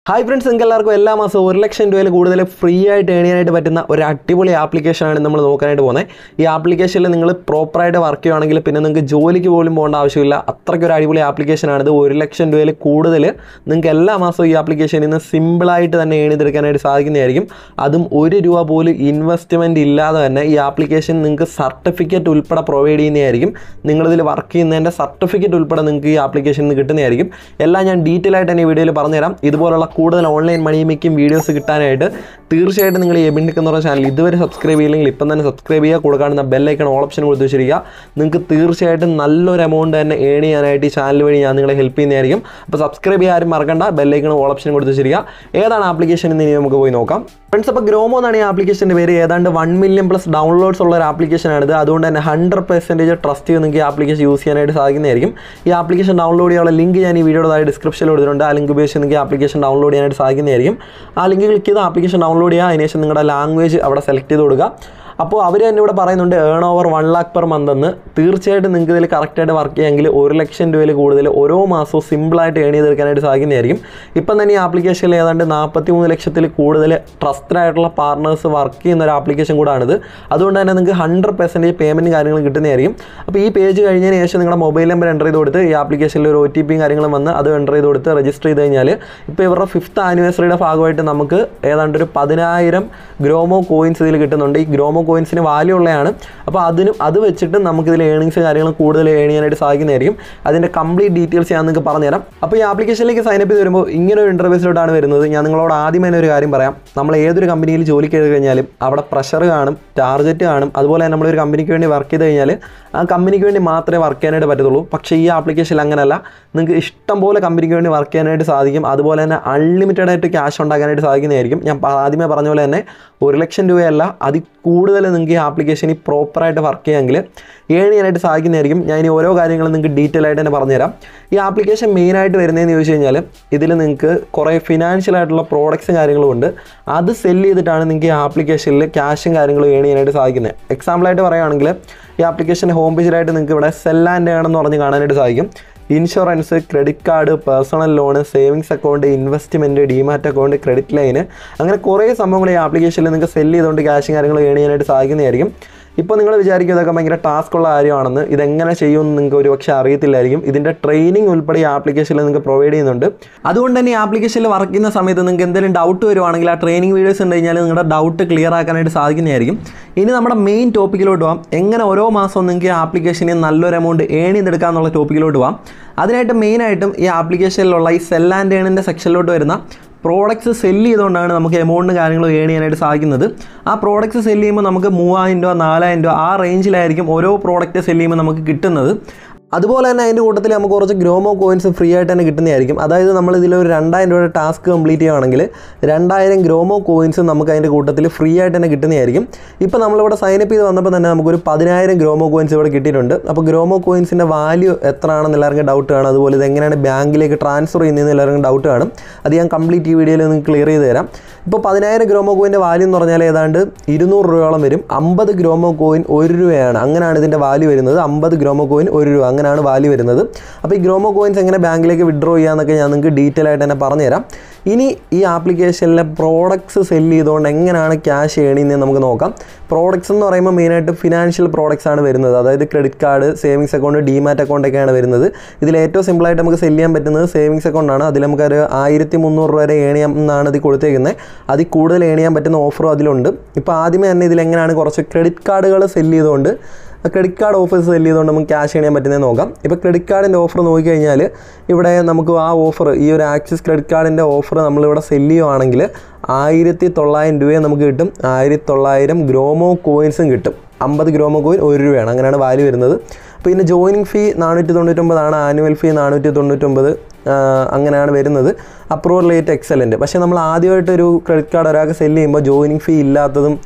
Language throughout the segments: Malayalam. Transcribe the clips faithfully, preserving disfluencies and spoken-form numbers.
ഹായ് ഫ്രണ്ട്സ്, നിങ്ങൾക്ക് എല്ലാവർക്കും എല്ലാ മാസവും ഒരു ലക്ഷം രൂപയിൽ കൂടുതൽ ഫ്രീ ആയിട്ട് ഏൺ ചെയ്യാനായിട്ട് പറ്റുന്ന ഒരു അടിപൊളി ആപ്ലിക്കേഷനാണ് നമ്മൾ നോക്കാനായിട്ട് പോകുന്നത്. ഈ ആപ്ലിക്കേഷനിൽ നിങ്ങൾ പ്രോപ്പറായിട്ട് വർക്ക് ചെയ്യുകയാണെങ്കിൽ പിന്നെ നിങ്ങൾക്ക് ജോലിക്ക് പോലും പോകേണ്ട ആവശ്യമില്ല. അത്രയ്ക്കൊരു അടിപൊളി ആപ്ലിക്കേഷനാണിത്. ഒരു ലക്ഷം രൂപയിൽ കൂടുതൽ നിങ്ങൾക്ക് എല്ലാ മാസവും ഈ ആപ്ലിക്കേഷനിൽ നിന്ന് സിമ്പിളായിട്ട് തന്നെ ഏൺ ചെയ്തെടുക്കാനായിട്ട് സാധിക്കുന്നതായിരിക്കും. അതും ഒരു രൂപ പോലും ഇൻവെസ്റ്റ്മെൻറ്റ് ഇല്ലാതെ തന്നെ ഈ ആപ്ലിക്കേഷൻ നിങ്ങൾക്ക് സർട്ടിഫിക്കറ്റ് ഉൾപ്പെടെ പ്രൊവൈഡ് ചെയ്യുന്നതായിരിക്കും. നിങ്ങളിതിൽ വർക്ക് ചെയ്യുന്നതിൻ്റെ സർട്ടിഫിക്കറ്റ് ഉൾപ്പെടെ നിങ്ങൾക്ക് ഈ ആപ്ലിക്കേഷനിൽ നിന്ന് കിട്ടുന്നതായിരിക്കും. എല്ലാം ഞാൻ ഡീറ്റെയിൽ ആയിട്ട് തന്നെ ഈ വീഡിയോയിൽ പറഞ്ഞുതരാം. ഇതുപോലുള്ള കൂടുതൽ ഓൺലൈൻ മണി മേക്കിംഗ് വീഡിയോസ് കിട്ടാനായിട്ട് തീർച്ചയായിട്ടും നിങ്ങൾ എബിൻടെക് എന്ന് പറഞ്ഞ ചാനൽ ഇതുവരെ സബ്സ്ക്രൈബ് ചെയ്യില്ലെങ്കിൽ ഇപ്പം തന്നെ സബ്സ്ക്രൈബ് ചെയ്യുക. കൂടെ കാണുന്ന ബെല്ലൈക്കൺ ഓൾ ഓപ്ഷൻ കൊടുത്ത് വെച്ചിരിക്കുക. നിങ്ങൾക്ക് തീർച്ചയായിട്ടും നല്ലൊരു എമൗണ്ട് തന്നെ ഏൺ ചെയ്യാനായിട്ട് ഈ ചാനൽ വഴി ഞാൻ നിങ്ങളെ ഹെൽപ്പ് ചെയ്യുന്നതായിരിക്കും. അപ്പോൾ സബ്സ്ക്രൈബ് ചെയ്യാൻ ആരും മറക്കണ്ട, ബെല്ലൈക്കൺ ഓൾ ഓപ്ഷൻ കൊടുത്ത് വെച്ചിരിക്കുക. ഏതാണ് ആപ്ലിക്കേഷൻ എന്ന് ഇനി നമുക്ക് പോയി നോക്കാം. ഫ്രണ്ട്സ്, അപ്പോൾ ഗ്രോമോ എന്നാണ് ഈ ആപ്ലിക്കേഷൻ്റെ പേര്. ഏതാണ്ട് വൺ മില്യൺ പ്ലസ് ഡൗൺലോഡ്സ് ഉള്ള ഒരു ആപ്ലിക്കേഷനാണിത്. അതുകൊണ്ട് തന്നെ ഹൺഡ്രഡ് പെർസെൻറ്റേജ് ട്രസ്റ്റ് ചെയ്ത് നിങ്ങൾക്ക് ഈ ആപ്ലിക്കേഷൻ യൂസ് ചെയ്യാനായിട്ട് സാധിക്കുന്നതായിരിക്കും. ഈ ആപ്ലിക്കേഷൻ ഡൗൺലോഡ് ചെയ്യാനുള്ള ലിങ്ക് ഞാൻ ഈ വീഡിയോയുടെ താഴെ ഡിസ്ക്രിപ്ഷനിൽ കൊടുത്തിട്ടുണ്ട്. ആ ലിങ്ക് ഉപയോഗിച്ച് നിങ്ങൾക്ക് ഈ ആപ്ലിക്കേഷൻ ഡൗൺലോഡ് ചെയ്യാനായിട്ട് സാധിക്കുന്നതായിരിക്കും. ആ ലിങ്ക് ക്ലിക്ക് ചെയ്ത് ആപ്ലിക്കേഷൻ ഡൗൺലോഡ് ചെയ്യുക. അതിനുശേഷം നിങ്ങളുടെ ലാംഗ്വേജ് അവിടെ സെലക്ട് ചെയ്ത് കൊടുക്കുക. അപ്പോൾ അവർ തന്നെ ഇവിടെ പറയുന്നുണ്ട് earn over one lakh per month എന്ന്. തീർച്ചയായിട്ടും നിങ്ങൾക്ക് ഇതിൽ കറക്റ്റായിട്ട് വർക്ക് ചെയ്യുമെങ്കിൽ ഒരു ലക്ഷം രൂപയിൽ കൂടുതൽ ഓരോ മാസവും സിമ്പിളായിട്ട് ഏൺ ചെയ്തെടുക്കാനായിട്ട് സാധിക്കുന്നതായിരിക്കും. ഇപ്പം തന്നെ ഈ ആപ്ലിക്കേഷനിൽ ഏതാണ്ട് നാൽപ്പത്തി മൂന്ന് ലക്ഷത്തിൽ കൂടുതൽ ട്രസ്റ്റഡ് ആയിട്ടുള്ള പാർട്ട്നേഴ്സ് വർക്ക് ചെയ്യുന്ന ഒരു ആപ്ലിക്കേഷൻ കൂടാണിത്. അതുകൊണ്ട് തന്നെ നിങ്ങൾക്ക് ഹൺഡ്രഡ് പെർസെൻറ്റേജ് പേയ്മെൻറ്റ് കാര്യങ്ങളും കിട്ടുന്നതായിരിക്കും. അപ്പോൾ ഈ പേജ് കഴിഞ്ഞതിന് ശേഷം നിങ്ങളുടെ മൊബൈൽ നമ്പർ എൻ്റർ ചെയ്ത് കൊടുത്ത് ഈ ആപ്ലിക്കേഷനിൽ ഒരു ഒ ടി പിയും കാര്യങ്ങളും വന്ന് അത് എൻ്റർ ചെയ്ത് കൊടുത്ത് രജിസ്റ്റർ ചെയ്ത് കഴിഞ്ഞാൽ ഇപ്പോൾ ഇവരുടെ ഫിഫ്ത്ത് ആനിവേഴ്സറിയുടെ ഭാഗമായിട്ട് നമുക്ക് ഏതാണ്ട് ഒരു പതിനായിരം ഗ്രോമോ കോയിൻസ് ഇതിൽ കിട്ടുന്നുണ്ട്. ഈ ഗ്രോമോ കോയിൻസിന് വാല്യൂ ഉള്ളതാണ്. അപ്പോൾ അതിനും അത് വെച്ചിട്ട് നമുക്കിതിൽ ഏണിങ്സ് കാര്യങ്ങളും കൂടുതൽ ഏൺ ചെയ്യാനായിട്ട് സാധിക്കുന്നതായിരിക്കും. അതിൻ്റെ കംപ്ലീറ്റ് ഡീറ്റെയിൽസ് ഞാൻ നിങ്ങൾക്ക് പറഞ്ഞുതരാം. അപ്പോൾ ഈ ആപ്ലിക്കേഷനിലേക്ക് സൈനപ്പ് ചെയ്ത് വരുമ്പോൾ ഇങ്ങനെ ഒരു ഇൻ്റർവ്യൂസിലോട്ടാണ് വരുന്നത്. ഞാൻ നിങ്ങളോട് ആദ്യം തന്നെ ഒരു കാര്യം പറയാം. നമ്മൾ ഏതൊരു കമ്പനിയിൽ ജോലിക്ക് ചെയ്ത് കഴിഞ്ഞാലും അവിടെ പ്രഷർ കാണും, ടാർഗറ്റ് കാണും. അതുപോലെ തന്നെ നമ്മളൊരു കമ്പനിക്ക് വേണ്ടി വർക്ക് ചെയ്ത് കഴിഞ്ഞാൽ ആ കമ്പനിക്ക് വേണ്ടി മാത്രമേ വർക്ക് ചെയ്യാനായിട്ട് പറ്റത്തുള്ളൂ. പക്ഷേ ഈ ആപ്ലിക്കേഷനിൽ അങ്ങനെയല്ല. നിങ്ങൾക്ക് ഇഷ്ടം പോലെ കമ്പനിക്ക് വേണ്ടി വർക്ക് ചെയ്യാനായിട്ട് സാധിക്കും. അതുപോലെ തന്നെ അൺലിമിറ്റഡ് ആയിട്ട് ക്യാഷ് ഉണ്ടാക്കാനായിട്ട് സാധിക്കുന്നതായിരിക്കും. ഞാൻ ആദ്യമേ പറഞ്ഞ പോലെ തന്നെ ഒരു ലക്ഷം രൂപയല്ല, അതിൽ കൂടുതൽ നിങ്ങൾക്ക് ഈ ആപ്ലിക്കേഷനിൽ പ്രോപ്പറായിട്ട് വർക്ക് ചെയ്യാമെങ്കിൽ ഏൺ ചെയ്യാനായിട്ട് സാധിക്കുന്നതായിരിക്കും. ഞാൻ ഇനി ഓരോ കാര്യങ്ങളും നിങ്ങൾക്ക് ഡീറ്റെയിൽ ആയിട്ട് തന്നെ പറഞ്ഞുതരാം. ഈ ആപ്ലിക്കേഷൻ മെയിനായിട്ട് വരുന്നതെന്ന് ചോദിച്ചു കഴിഞ്ഞാൽ ഇതിൽ നിങ്ങൾക്ക് കുറേ ഫിനാൻഷ്യൽ ആയിട്ടുള്ള പ്രോഡക്ട്സും കാര്യങ്ങളും ഉണ്ട്. അത് സെല്ല് ചെയ്തിട്ടാണ് നിങ്ങൾക്ക് ഈ ആപ്ലിക്കേഷനിൽ ക്യാഷും കാര്യങ്ങളും ഏൺ ചെയ്യാനായിട്ട് സാധിക്കുന്നത്. എക്സാമ്പിളായിട്ട് പറയുകയാണെങ്കിൽ ഈ ആപ്ലിക്കേഷൻ്റെ ഹോം പേജിലായിട്ട് നിങ്ങൾക്ക് ഇവിടെ സെൽ ആൻഡ് ഏൺ എന്ന് പറഞ്ഞ് കാണാനായിട്ട് സാധിക്കും. Insurance, credit card, personal loan, savings account, investment, demat account, credit line, അങ്ങനെ കുറേ സംഭവങ്ങൾ ഈ ആപ്ലിക്കേഷനിൽ നിങ്ങൾക്ക് സെല്ല് ചെയ്തുകൊണ്ട് ക്യാഷും കാര്യങ്ങൾ ഏൺ ചെയ്യാനായിട്ട് സാധിക്കുന്നതായിരിക്കും. ഇപ്പോൾ നിങ്ങൾ വിചാരിക്കും ഇതൊക്കെ ഭയങ്കര ടാസ്ക് ഉള്ള കാര്യമാണെന്ന്. ഇതെങ്ങനെ ചെയ്യുമെന്ന് നിങ്ങൾക്ക് ഒരു പക്ഷേ അറിയത്തില്ലായിരിക്കും. ഇതിൻ്റെ ട്രെയിനിങ് ഉൾപ്പെടെ ഈ ആപ്ലിക്കേഷനിൽ നിങ്ങൾക്ക് പ്രൊവൈഡ് ചെയ്യുന്നുണ്ട്. അതുകൊണ്ട് തന്നെ ഈ ആപ്ലിക്കേഷനിൽ വർക്ക് ചെയ്യുന്ന സമയത്ത് നിങ്ങൾക്ക് എന്തെങ്കിലും ഡൗട്ട് വരുവാണെങ്കിൽ ആ ട്രെയിനിങ് വീഡിയോസ് ഉണ്ട് കഴിഞ്ഞാൽ നിങ്ങളുടെ ഡൗട്ട് ക്ലിയർ ആക്കാനായിട്ട് സാധിക്കുന്നതായിരിക്കും. ഇനി നമ്മുടെ മെയിൻ ടോപ്പിക്കിലോട്ട് പോകാം. എങ്ങനെ ഓരോ മാസവും നിങ്ങൾക്ക് ഈ ആപ്ലിക്കേഷനിൽ നല്ലൊരു എമൗണ്ട് ഏൺ ചെയ്തെടുക്കുക എന്നുള്ള ടോപ്പിക്കിലോട്ട് പോകാം. അതിനായിട്ട് മെയിനായിട്ടും ഈ ആപ്ലിക്കേഷനിലുള്ള ഈ സെൽ ആൻഡ് ഏണിൻ്റെ സെക്ഷനിലോട്ട് വരുന്ന പ്രോഡക്റ്റ്സ് സെല്ല് ചെയ്തുകൊണ്ടാണ് നമുക്ക് എമൗണ്ട് കാര്യങ്ങൾ ഏൺ ചെയ്യാനായിട്ട് സാധിക്കുന്നത്. ആ പ്രോഡക്റ്റ്സ് സെല്ല് ചെയ്യുമ്പോൾ നമുക്ക് മൂവായിരം രൂപ നാലായിരം രൂപ ആ റേഞ്ചിലായിരിക്കും ഓരോ പ്രോഡക്റ്റ് സെല്ല് ചെയ്യുമ്പോൾ നമുക്ക് കിട്ടുന്നത്. അതുപോലെ തന്നെ അതിൻ്റെ കൂട്ടത്തിൽ നമുക്ക് കുറച്ച് ഗ്രോമോ കോയിൻസ് ഫ്രീ ആയിട്ട് തന്നെ കിട്ടുന്നതായിരിക്കും. അതായത് നമ്മൾ ഇതിലൊരു രണ്ടായിരം രൂപയുടെ ടാസ്ക് കംപ്ലീറ്റ് ചെയ്യുകയാണെങ്കിൽ രണ്ടായിരം ഗ്രോമോ കോയിൻസ് നമുക്ക് അതിൻ്റെ കൂട്ടത്തിൽ ഫ്രീ ആയിട്ട് തന്നെ കിട്ടുന്നതായിരിക്കും. ഇപ്പോൾ നമ്മളിവിടെ സൈനപ്പ് ചെയ്ത് വന്നപ്പോൾ തന്നെ നമുക്കൊരു പതിനായിരം ഗ്രോമോ കോയിൻസ് ഇവിടെ കിട്ടിയിട്ടുണ്ട്. അപ്പോൾ ഗ്രോമോ കോയിൻസിൻ്റെ വാല്യൂ എത്രയാണെന്ന് എല്ലാവർക്കും ഡൗട്ട് കാണും. അതുപോലെ ഇത് എങ്ങനെയാണ് ബാങ്കിലേക്ക് ട്രാൻസ്ഫർ ചെയ്യുന്നതെന്ന് എല്ലാവർക്കും ഡൗട്ട് കാണും. അത് ഞാൻ കംപ്ലീറ്റ് ഈ വീഡിയോയിൽ നിങ്ങൾക്ക് ക്ലിയർ ചെയ്ത് തരാം. ഇപ്പോൾ പതിനായിരം ഗ്രോമോ കോയിൻ്റെ വാല്യൂ എന്ന് പറഞ്ഞാൽ ഏതാണ്ട് ഇരുന്നൂറ് രൂപയോളം വരും. അമ്പത് ഗ്രോമോ കോയിൻ ഒരു രൂപയാണ്. അങ്ങനെയാണ് ഇതിൻ്റെ വാല്യൂ വരുന്നത്. അമ്പത് ഗ്രോമോ കോയിൻ ഒരു രൂപ അങ്ങനെയാണ് വാല്യൂ വരുന്നത്. അപ്പോൾ ഈ ഗ്രോമോ കോയിൻസ് എങ്ങനെ ബാങ്കിലേക്ക് വിഡ്രോ ചെയ്യാമെന്നൊക്കെ ഞാൻ നിങ്ങൾക്ക് ഡീറ്റെയിൽ ആയിട്ട് തന്നെ പറഞ്ഞുതരാം. ഇനി ഈ ആപ്ലിക്കേഷനിലെ പ്രോഡക്ട്സ് സെല്ല് ചെയ്തുകൊണ്ട് എങ്ങനെയാണ് ക്യാഷ് ഏൺ ചെയ്യുന്നത് നമുക്ക് നോക്കാം. പ്രോഡക്ട്സ് എന്ന് പറയുമ്പോൾ മെയിനായിട്ട് ഫിനാൻഷ്യൽ പ്രോഡക്ട്സ് ആണ് വരുന്നത്. അതായത് credit card, savings account, demat അക്കൗണ്ടൊക്കെയാണ് വരുന്നത്. ഇതിൽ ഏറ്റവും സിമ്പിളായിട്ട് നമുക്ക് സെല്ല് ചെയ്യാൻ പറ്റുന്നത് സേവിങ്സ് അക്കൗണ്ടാണ്. അതിൽ നമുക്കൊരു ആയിരത്തി മുന്നൂറ് രൂപ വരെ ഏൺ ചെയ്യാം എന്നാണ് ഇത് കൊടുത്തേക്കുന്നത്. അതിൽ കൂടുതൽ ഏൺ ചെയ്യാൻ പറ്റുന്ന ഓഫറും അതിലുണ്ട്. ഇപ്പോൾ ആദ്യമേ തന്നെ ഇതിലെങ്ങനെയാണ് കുറച്ച് ക്രെഡിറ്റ് കാർഡുകൾ സെല്ല് ചെയ്തുകൊണ്ട് ക്രെഡിറ്റ് കാർഡ് ഓഫേഴ്സ് സെല്ല് ചെയ്തുകൊണ്ട് നമുക്ക് ക്യാഷ് ചെയ്യാൻ പറ്റുന്നത് നോക്കാം. ഇപ്പോൾ ക്രെഡിറ്റ് കാർഡിൻ്റെ ഓഫർ നോക്കിക്കഴിഞ്ഞാൽ ഇവിടെ നമുക്ക് ആ ഓഫർ ഈ ഒരു ആക്സിസ് ക്രെഡിറ്റ് കാർഡിൻ്റെ ഓഫർ നമ്മളിവിടെ സെല്ല് ചെയ്യുവാണെങ്കിൽ ആയിരത്തി തൊള്ളായിരം രൂപയും നമുക്ക് കിട്ടും. ആയിരത്തി തൊള്ളായിരം ഗ്രോമോ കോയിൻസും കിട്ടും. അമ്പത് ഗ്രോമോ കോയിൻ ഒരു രൂപയാണ്. അങ്ങനെയാണ് വാല്യൂ വരുന്നത്. അപ്പോൾ ഇതിൻ്റെ ജോയിനിങ് ഫീ നാനൂറ്റി തൊണ്ണൂറ്റൊമ്പതാണ്. ആനുവൽ ഫീ നാനൂറ്റി തൊണ്ണൂറ്റൊമ്പത് അങ്ങനെയാണ് വരുന്നത്. Approval rate excellent. പക്ഷേ നമ്മൾ ആദ്യമായിട്ടൊരു ക്രെഡിറ്റ് കാർഡ് ഒരാൾക്ക് സെല്ല് ചെയ്യുമ്പോൾ ജോയിനിങ് ഫീ ഇല്ലാത്തതും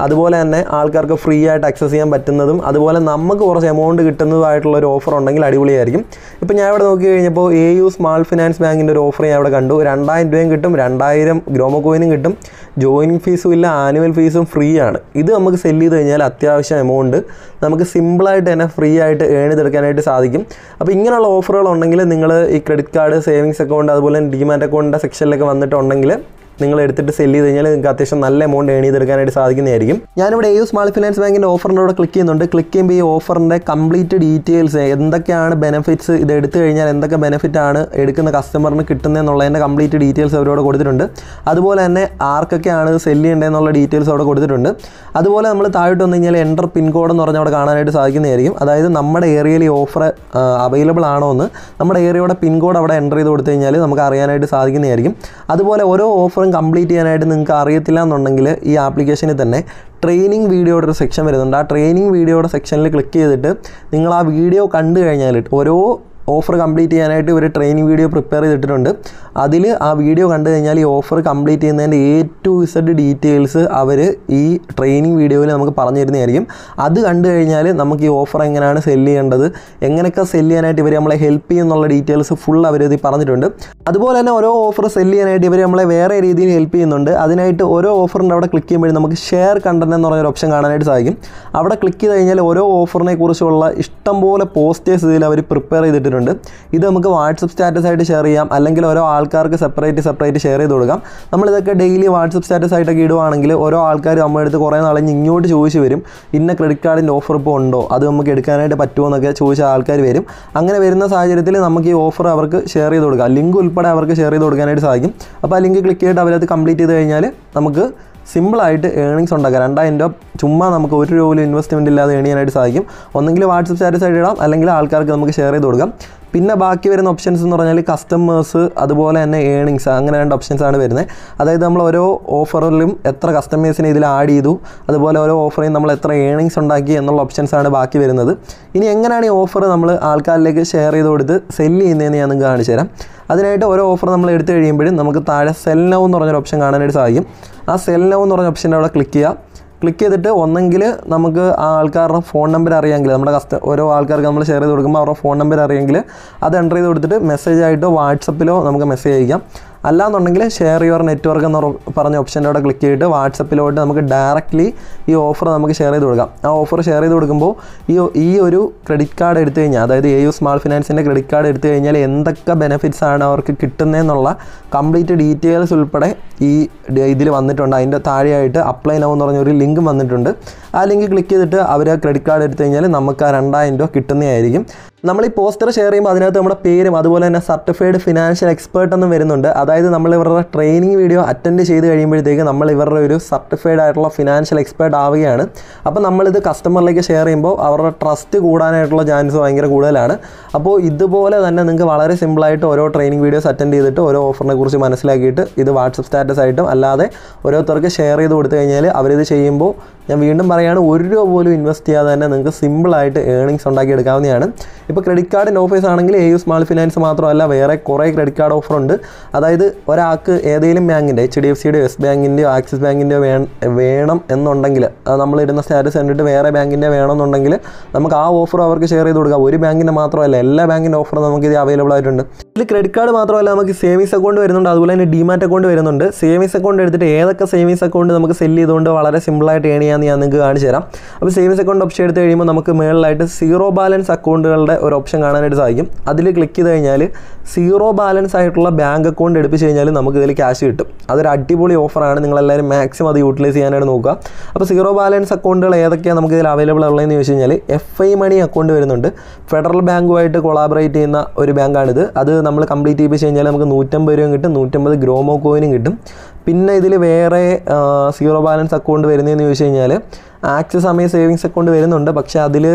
അതുപോലെ തന്നെ ആൾക്കാർക്ക് ഫ്രീ ആയിട്ട് ആക്സസ് ചെയ്യാൻ പറ്റുന്നതും അതുപോലെ നമുക്ക് കുറച്ച് എമൗണ്ട് കിട്ടുന്നതുമായിട്ടുള്ള ഒരു ഓഫർ ഉണ്ടെങ്കിൽ അടിപൊളിയായിരിക്കും. ഇപ്പോൾ ഞാൻ ഇവിടെ നോക്കി കഴിഞ്ഞപ്പോൾ എ യു സ്മാൾ ഫിനാൻസ് ബാങ്കിൻ്റെ ഒരു ഓഫർ ഞാൻ ഇവിടെ കണ്ടു. രണ്ടായിരം രൂപയും കിട്ടും, രണ്ടായിരം ഗ്രോമോ കോയിനും കിട്ടും, ജോയിനിങ് ഫീസും ഇല്ല, ആനുവൽ ഫീസും ഫ്രീ ആണ്. ഇത് നമുക്ക് സെല്ല് ചെയ്ത് കഴിഞ്ഞാൽ അത്യാവശ്യം എമൗണ്ട് നമുക്ക് സിമ്പിളായിട്ട് തന്നെ ഫ്രീ ആയിട്ട് ഏൺ ചെയ്തെടുക്കാനായിട്ട് സാധിക്കും. അപ്പോൾ ഇങ്ങനെയുള്ള ഓഫറുകളുണ്ടെങ്കിൽ നിങ്ങൾ ഈ ക്രെഡിറ്റ് കാർഡ്, സേവിങ്സ് അക്കൗണ്ട് അതുപോലെ ഡിമാറ്റ് അക്കൗണ്ടിൻ്റെ സെക്ഷനിലൊക്കെ വന്നിട്ടുണ്ടെങ്കിൽ നിങ്ങൾ എടുത്തിട്ട് സെല്ല് ചെയ്ത് കഴിഞ്ഞാൽ നിങ്ങൾക്ക് അത്യാവശ്യം നല്ല എമൗണ്ട് ഏൺ ചെയ്തെടുക്കാനായിട്ട് സാധിക്കുന്നതായിരിക്കും. ഞാനിവിടെ എ യു സ്മാൾ ഫിനാൻസ് ബാങ്കിൻ്റെ ഓഫറിൻ്റെ അവിടെ ക്ലിക്ക് ചെയ്യുന്നുണ്ട്. ക്ലിക്ക് ചെയ്യുമ്പോൾ ഈ ഓഫറിൻ്റെ കംപ്ലീറ്റ് ഡീറ്റെയിൽസ് എന്തൊക്കെയാണ് ബെനിഫിറ്റ്സ്, ഇത് എടുത്തു കഴിഞ്ഞാൽ എന്തൊക്കെ ബെനിഫിറ്റാണ് എടുക്കുന്ന കസ്റ്റമറിന് കിട്ടുന്നതെന്നുള്ളതിൻ്റെ കംപ്ലീറ്റ് ഡീറ്റെയിൽസ് അവരോട് കൊടുത്തിട്ടുണ്ട്. അതുപോലെ തന്നെ ആർക്കൊക്കെയാണ് സെല്ല് ചെയ്യേണ്ടതെന്നുള്ള ഡീറ്റെയിൽസ് അവിടെ കൊടുത്തിട്ടുണ്ട്. അതുപോലെ നമ്മൾ താഴോട്ട് വന്നു കഴിഞ്ഞാൽ എൻ്റർ പിൻ കോഡ് എന്ന് പറഞ്ഞാൽ അവിടെ കാണാനായിട്ട് സാധിക്കുന്നതായിരിക്കും. അതായത് നമ്മുടെ ഏരിയയിൽ ഈ ഓഫർ അവൈലബിൾ ആണോ എന്ന് നമ്മുടെ ഏരിയയുടെ പിൻ കോഡ് അവിടെ എൻ്റർ ചെയ്ത് കൊടുത്തു കഴിഞ്ഞാൽ നമുക്ക് അറിയാനായിട്ട് സാധിക്കുന്നതായിരിക്കും. അതുപോലെ ഓരോ ഓഫറും കംപ്ലീറ്റ് ചെയ്യാനായിട്ട് നിങ്ങൾക്ക് അറിയത്തില്ല എന്നുണ്ടെങ്കിൽ ഈ ആപ്ലിക്കേഷനിൽ തന്നെ ട്രെയിനിങ് വീഡിയോയുടെ ഒരു സെക്ഷൻ വരുന്നുണ്ട്. ആ ട്രെയിനിങ് വീഡിയോയുടെ സെക്ഷനിൽ ക്ലിക്ക് ചെയ്തിട്ട് നിങ്ങൾ ആ വീഡിയോ കണ്ടു കഴിഞ്ഞാൽ ഓരോ ഓഫർ കംപ്ലീറ്റ് ചെയ്യാനായിട്ട് ഒരു ട്രെയിനിങ് വീഡിയോ പ്രിപ്പയർ ചെയ്തിട്ടുണ്ട്. അതിൽ ആ വീഡിയോ കണ്ടു കഴിഞ്ഞാൽ ഈ ഓഫർ കംപ്ലീറ്റ് ചെയ്യുന്നതിൻ്റെ എ ടു ഇസഡ് ഡീറ്റെയിൽസ് അവർ ഈ ട്രെയിനിങ് വീഡിയോയിൽ നമുക്ക് പറഞ്ഞു തരുന്നതായിരിക്കും. അത് കണ്ടു കഴിഞ്ഞാൽ നമുക്ക് ഈ ഓഫർ എങ്ങനെയാണ് സെല്ല് ചെയ്യേണ്ടത്, എങ്ങനെയൊക്കെ സെല്ല് ചെയ്യാനായിട്ട് ഇവർ നമ്മളെ ഹെൽപ്പ് ചെയ്യുന്നുള്ള ഡീറ്റെയിൽസ് ഫുൾ അവർ ഇത് പറഞ്ഞിട്ടുണ്ട്. അതുപോലെ തന്നെ ഓരോ ഓഫർ സെല്ല് ചെയ്യാനായിട്ട് ഇവർ നമ്മളെ വേറെ രീതിയിൽ ഹെൽപ്പ് ചെയ്യുന്നുണ്ട്. അതിനായിട്ട് ഓരോ ഓഫറിൻ്റെ അവിടെ ക്ലിക്ക് ചെയ്യുമ്പോഴും നമുക്ക് ഷെയർ കണ്ടന്റ് എന്ന് പറഞ്ഞൊരു ഓപ്ഷൻ കാണാനായിട്ട് സാധിക്കും. അവിടെ ക്ലിക്ക് ചെയ്ത് കഴിഞ്ഞാൽ ഓരോ ഓഫറിനെ കുറിച്ചുള്ള ഇഷ്ടംപോലെ പോസ്റ്റേഴ്സ് ഇതിൽ അവർ പ്രിപ്പയർ ചെയ്തിട്ടുണ്ട്. ഇത് നമുക്ക് വാട്സപ്പ് സ്റ്റാറ്റസ് ആയിട്ട് ഷെയർ ചെയ്യാം, അല്ലെങ്കിൽ ഓരോ ആൾക്കാർക്ക് സെപ്പറേറ്റ് സെപ്പറേറ്റ് ഷെയർ ചെയ്ത് കൊടുക്കാം. നമ്മളിതൊക്കെ ഡെയിലി വാട്സപ്പ് സ്റ്റാറ്റസ് ആയിട്ടൊക്കെ ഇടുവാണെങ്കിൽ ഓരോ ആൾക്കാർ നമ്മുടെ അടുത്ത് കുറേ നാളഞ്ഞ് ഇങ്ങോട്ട് ചോദിച്ചു വരും, ഇന്ന ക്രെഡിറ്റ് കാർഡിൻ്റെ ഓഫർ ഇപ്പോൾ ഉണ്ടോ, അത് നമുക്ക് എടുക്കാനായിട്ട് പറ്റുമോ എന്നൊക്കെ ചോദിച്ച ആൾക്കാർ വരും. അങ്ങനെ വരുന്ന സാഹചര്യത്തിൽ നമുക്ക് ഈ ഓഫർ അവർക്ക് ഷെയർ ചെയ്ത് കൊടുക്കാം, ലിങ്ക് ഉൾപ്പെടെ അവർക്ക് ഷെയർ ചെയ്ത് കൊടുക്കാനായിട്ട് സാധിക്കും. അപ്പോൾ ആ ലിങ്ക് ക്ലിക്ക് ചെയ്തിട്ട് അവരത് കംപ്ലീറ്റ് ചെയ്ത് കഴിഞ്ഞാൽ നമുക്ക് സിമ്പിളായിട്ട് ഏണിങ്സ് ഉണ്ടാക്കാം. രണ്ടായിരം രൂപ ചുമ്മാ നമുക്ക് ഒരു രൂപ പോലും ഇൻവെസ്റ്റ്മെൻറ്റ് ഇല്ലാതെ ഏൺ ചെയ്യാനായിട്ട് സാധിക്കും. ഒന്നെങ്കിൽ വാട്സപ്പ് സ്റ്റാറ്റസ് ആയിട്ട് ഇടാം, അല്ലെങ്കിൽ ആൾക്കാർക്ക് നമുക്ക് ഷെയർ ചെയ്ത് കൊടുക്കാം. പിന്നെ ബാക്കി വരുന്ന ഓപ്ഷൻസ് എന്ന് പറഞ്ഞാൽ കസ്റ്റമേഴ്സ് അതുപോലെ തന്നെ ഏണിങ്സ്, അങ്ങനെ രണ്ട് ഓപ്ഷൻസാണ് വരുന്നത്. അതായത് നമ്മൾ ഓരോ ഓഫറിലും എത്ര കസ്റ്റമേഴ്സിനെ ഇതിൽ ആഡ് ചെയ്തു, അതുപോലെ ഓരോ ഓഫറിൽ നമ്മൾ എത്ര ഏണിങ്സ് ഉണ്ടാക്കി എന്നുള്ള ഓപ്ഷൻസാണ് ബാക്കി വരുന്നത്. ഇനി എങ്ങനെയാണ് ഈ ഓഫർ നമ്മൾ ആൾക്കാരിലേക്ക് ഷെയർ ചെയ്ത് കൊടുത്ത് സെല്ല് ചെയ്യുന്നതെന്ന് ഞാൻ നിങ്ങൾക്ക് കാണിച്ചു തരാം. അതിനായിട്ട് ഓരോ ഓഫർ നമ്മൾ എടുത്തു കഴിയുമ്പോഴും നമുക്ക് താഴെ സെൽ നൗ എന്ന് പറഞ്ഞൊരു ഓപ്ഷൻ കാണാനായിട്ട് സാധിക്കും. ആ സെൽ നൗ എന്ന് പറഞ്ഞ ഓപ്ഷൻ്റെ അവിടെ ക്ലിക്ക് ചെയ്യുക. ക്ലിക്ക് ചെയ്തിട്ട് ഒന്നെങ്കിൽ നമുക്ക് ആ ആൾക്കാരുടെ ഫോൺ നമ്പർ അറിയാമെങ്കിൽ, നമ്മുടെ കസ്റ്റ ഓരോ ആൾക്കാർക്ക് നമ്മൾ ഷെയർ ചെയ്ത് കൊടുക്കുമ്പോൾ അവരുടെ ഫോൺ നമ്പർ അറിയാമെങ്കിൽ അത് എൻ്റർ ചെയ്ത് കൊടുത്തിട്ട് മെസ്സേജ് ആയിട്ടോ വാട്സപ്പിലോ നമുക്ക് മെസ്സേജ് അയക്കാം. അല്ലാന്നുണ്ടെങ്കിൽ ഷെയർ യുവർ നെറ്റ്വർക്ക് എന്ന് പറഞ്ഞ ഓപ്ഷൻ്റെ അവിടെ ക്ലിക്ക് ചെയ്തിട്ട് വാട്സപ്പിലോട്ട് നമുക്ക് ഡയറക്റ്റ്ലി ഈ ഓഫർ നമുക്ക് ഷെയർ ചെയ്ത് കൊടുക്കാം. ആ ഓഫർ ഷെയർ ചെയ്ത് കൊടുക്കുമ്പോൾ ഈ ഈ ഒരു ക്രെഡിറ്റ് കാർഡ് എടുത്തു കഴിഞ്ഞാൽ, അതായത് എ യു സ്മാൾ ഫിനാൻസിൻ്റെ ക്രെഡിറ്റ് കാർഡ് എടുത്തു കഴിഞ്ഞാൽ എന്തൊക്കെ ബെനിഫിറ്റ്സ് ആണ് അവർക്ക് കിട്ടുന്നതെന്നുള്ള കംപ്ലീറ്റ് ഡീറ്റെയിൽസ് ഉൾപ്പെടെ ഈ ഇതിൽ വന്നിട്ടുണ്ട്. അതിൻ്റെ താഴെയായിട്ട് അപ്ലൈ നൗ എന്ന് പറഞ്ഞൊരു ലിങ്ക് വന്നിട്ടുണ്ട്. ആ ലിങ്ക് ക്ലിക്ക് ചെയ്തിട്ട് അവർ ആ ക്രെഡിറ്റ് കാർഡ് എടുത്തു കഴിഞ്ഞാൽ നമുക്ക് ആ രണ്ടായിരം രൂപ കിട്ടുന്നതായിരിക്കും. നമ്മൾ ഈ പോസ്റ്റർ ഷെയർ ചെയ്യുമ്പോൾ അതിനകത്ത് നമ്മുടെ പേരും അതുപോലെ തന്നെ സർട്ടിഫൈഡ് ഫിനാൻഷ്യൽ എക്സ്പേർട്ട് എന്നും വരുന്നുണ്ട്. അതായത് നമ്മൾ ഇവരുടെ ട്രെയിനിങ് വീഡിയോ അറ്റൻഡ് ചെയ്ത് കഴിയുമ്പോഴത്തേക്ക് നമ്മൾ ഇവരുടെ ഒരു സർട്ടിഫൈഡ് ആയിട്ടുള്ള ഫിനാൻഷ്യൽ എക്സ്പേർട്ട് ആവുകയാണ്. അപ്പോൾ നമ്മളിത് കസ്റ്റമറിലേക്ക് ഷെയർ ചെയ്യുമ്പോൾ അവരുടെ ട്രസ്റ്റ് കൂടാനായിട്ടുള്ള ചാൻസ് ഭയങ്കര കൂടുതലാണ്. അപ്പോൾ ഇതുപോലെ തന്നെ നിങ്ങൾക്ക് വളരെ സിമ്പിളായിട്ട് ഓരോ ട്രെയിനിങ് വീഡിയോസ് അറ്റൻഡ് ചെയ്തിട്ട് ഓരോ ഓഫറിനെ കുറിച്ച് മനസ്സിലാക്കിയിട്ട് ഇത് വാട്സപ്പ് സ്റ്റാറ്റസ് ആയിട്ടും അല്ലാതെ ഓരോരുത്തർക്ക് ഷെയർ ചെയ്ത് കൊടുത്തു കഴിഞ്ഞാൽ അവരിത് ചെയ്യുമ്പോൾ, ഞാൻ വീണ്ടും പറയുകയാണ്, ഒരു രൂപ പോലും ഇൻവെസ്റ്റ് ചെയ്യാതെ തന്നെ നിങ്ങൾക്ക് സിമ്പിളായിട്ട് ഏണിങ്സ് ഉണ്ടാക്കിയെടുക്കാവുന്നതാണ്. ഇപ്പോൾ ക്രെഡിറ്റ് കാർഡിൻ്റെ ഓഫേഴ്സ് ആണെങ്കിൽ എ യു സ്മാൾ ഫിനാൻസ് മാത്രമല്ല വേറെ കുറേ ക്രെഡിറ്റ് കാർഡ് ഓഫറുണ്ട്. അതായത് ഒരാൾക്ക് ഏതെങ്കിലും ബാങ്കിൻ്റെ, എച്ച് ഡി എഫ് സിയുടെയോ എസ് ബാങ്കിൻ്റെയോ ആക്സിസ് ബാങ്കിൻ്റെയോ വേണം എന്നുണ്ടെങ്കിൽ, നമ്മളിടുന്ന സ്റ്റാറ്റസ് കണ്ടിട്ട് വേറെ ബാങ്കിൻ്റെ വേണമെന്നുണ്ടെങ്കിൽ നമുക്ക് ആ ഓഫർ അവർക്ക് ഷെയർ ചെയ്ത് കൊടുക്കാം. ഒരു ബാങ്കിൻ്റെ മാത്രമല്ല, എല്ലാ ബാങ്കിൻ്റെ ഓഫറും നമുക്ക് ഇത് അവൈലബിൾ ആയിട്ടുണ്ട്. ഇതിൽ ക്രെഡിറ്റ് കാർഡ് മാത്രമല്ല നമുക്ക് സേവിങ്സ് അക്കൗണ്ട് വരുന്നുണ്ട്, അതുപോലെ തന്നെ ഡിമാറ്റ് അക്കൗണ്ട് വരുന്നുണ്ട്. സേവിങ്സ് അക്കൗണ്ട് എടുത്തിട്ട് ഏതൊക്കെ സേവിങ്സ് അക്കൗണ്ട് നമുക്ക് സെല്ല് ചെയ്തുകൊണ്ട് വളരെ സിമ്പിളായിട്ട് ഏൺ ചെയ്യാമെന്ന് ഞാൻ നിങ്ങൾക്ക് കാണിച്ചു തരാം. അപ്പോൾ സേവിങ്സ് അക്കൗണ്ട് ഓപ്ഷൻ എടുത്ത് കഴിയുമ്പോൾ നമുക്ക് മുകളിലായിട്ട് സീറോ ബാലൻസ് അക്കൗണ്ടുകളുടെ ഒരു ഓപ്ഷൻ കാണാനായിട്ട് സാധിക്കും. അതിൽ ക്ലിക്ക് ചെയ്ത് കഴിഞ്ഞാൽ സീറോ ബാലൻസ് ആയിട്ടുള്ള ബാങ്ക് അക്കൗണ്ട് എടുപ്പിച്ച് കഴിഞ്ഞാൽ നമുക്ക് ഇതിൽ ക്യാഷ് കിട്ടും. അതൊരു അടിപൊളി ഓഫറാണ്, നിങ്ങളെല്ലാവരും മാക്സിമം അത് യൂട്ടിലൈസ് ചെയ്യാനായിട്ട് നോക്കുക. അപ്പോൾ സീറോ ബാലൻസ് അക്കൗണ്ടുകൾ ഏതൊക്കെയാണ് നമുക്ക് ഇതിൽ അവൈലബിൾ ഉള്ളതെന്ന് ചോദിച്ചു കഴിഞ്ഞാൽ എഫ് ഐ മണി അക്കൗണ്ട് വരുന്നുണ്ട്. ഫെഡറൽ ബാങ്കുമായിട്ട് കൊളാബറേറ്റ് ചെയ്യുന്ന ഒരു ബാങ്കാണിത്. അത് നമ്മൾ കംപ്ലീറ്റ് ചെയ്യിപ്പിച്ച് കഴിഞ്ഞാൽ നമുക്ക് നൂറ്റമ്പത് രൂപയും കിട്ടും, നൂറ്റമ്പത് ഗ്രോമോ കോയിനും കിട്ടും. പിന്നെ ഇതിൽ വേറെ സീറോ ബാലൻസ് അക്കൗണ്ട് വരുന്നതെന്ന് ചോദിച്ചു കഴിഞ്ഞാൽ ആക്സിസ് സമയ സേവിങ്സ് അക്കൗണ്ട് വരുന്നുണ്ട്. പക്ഷേ അതിൽ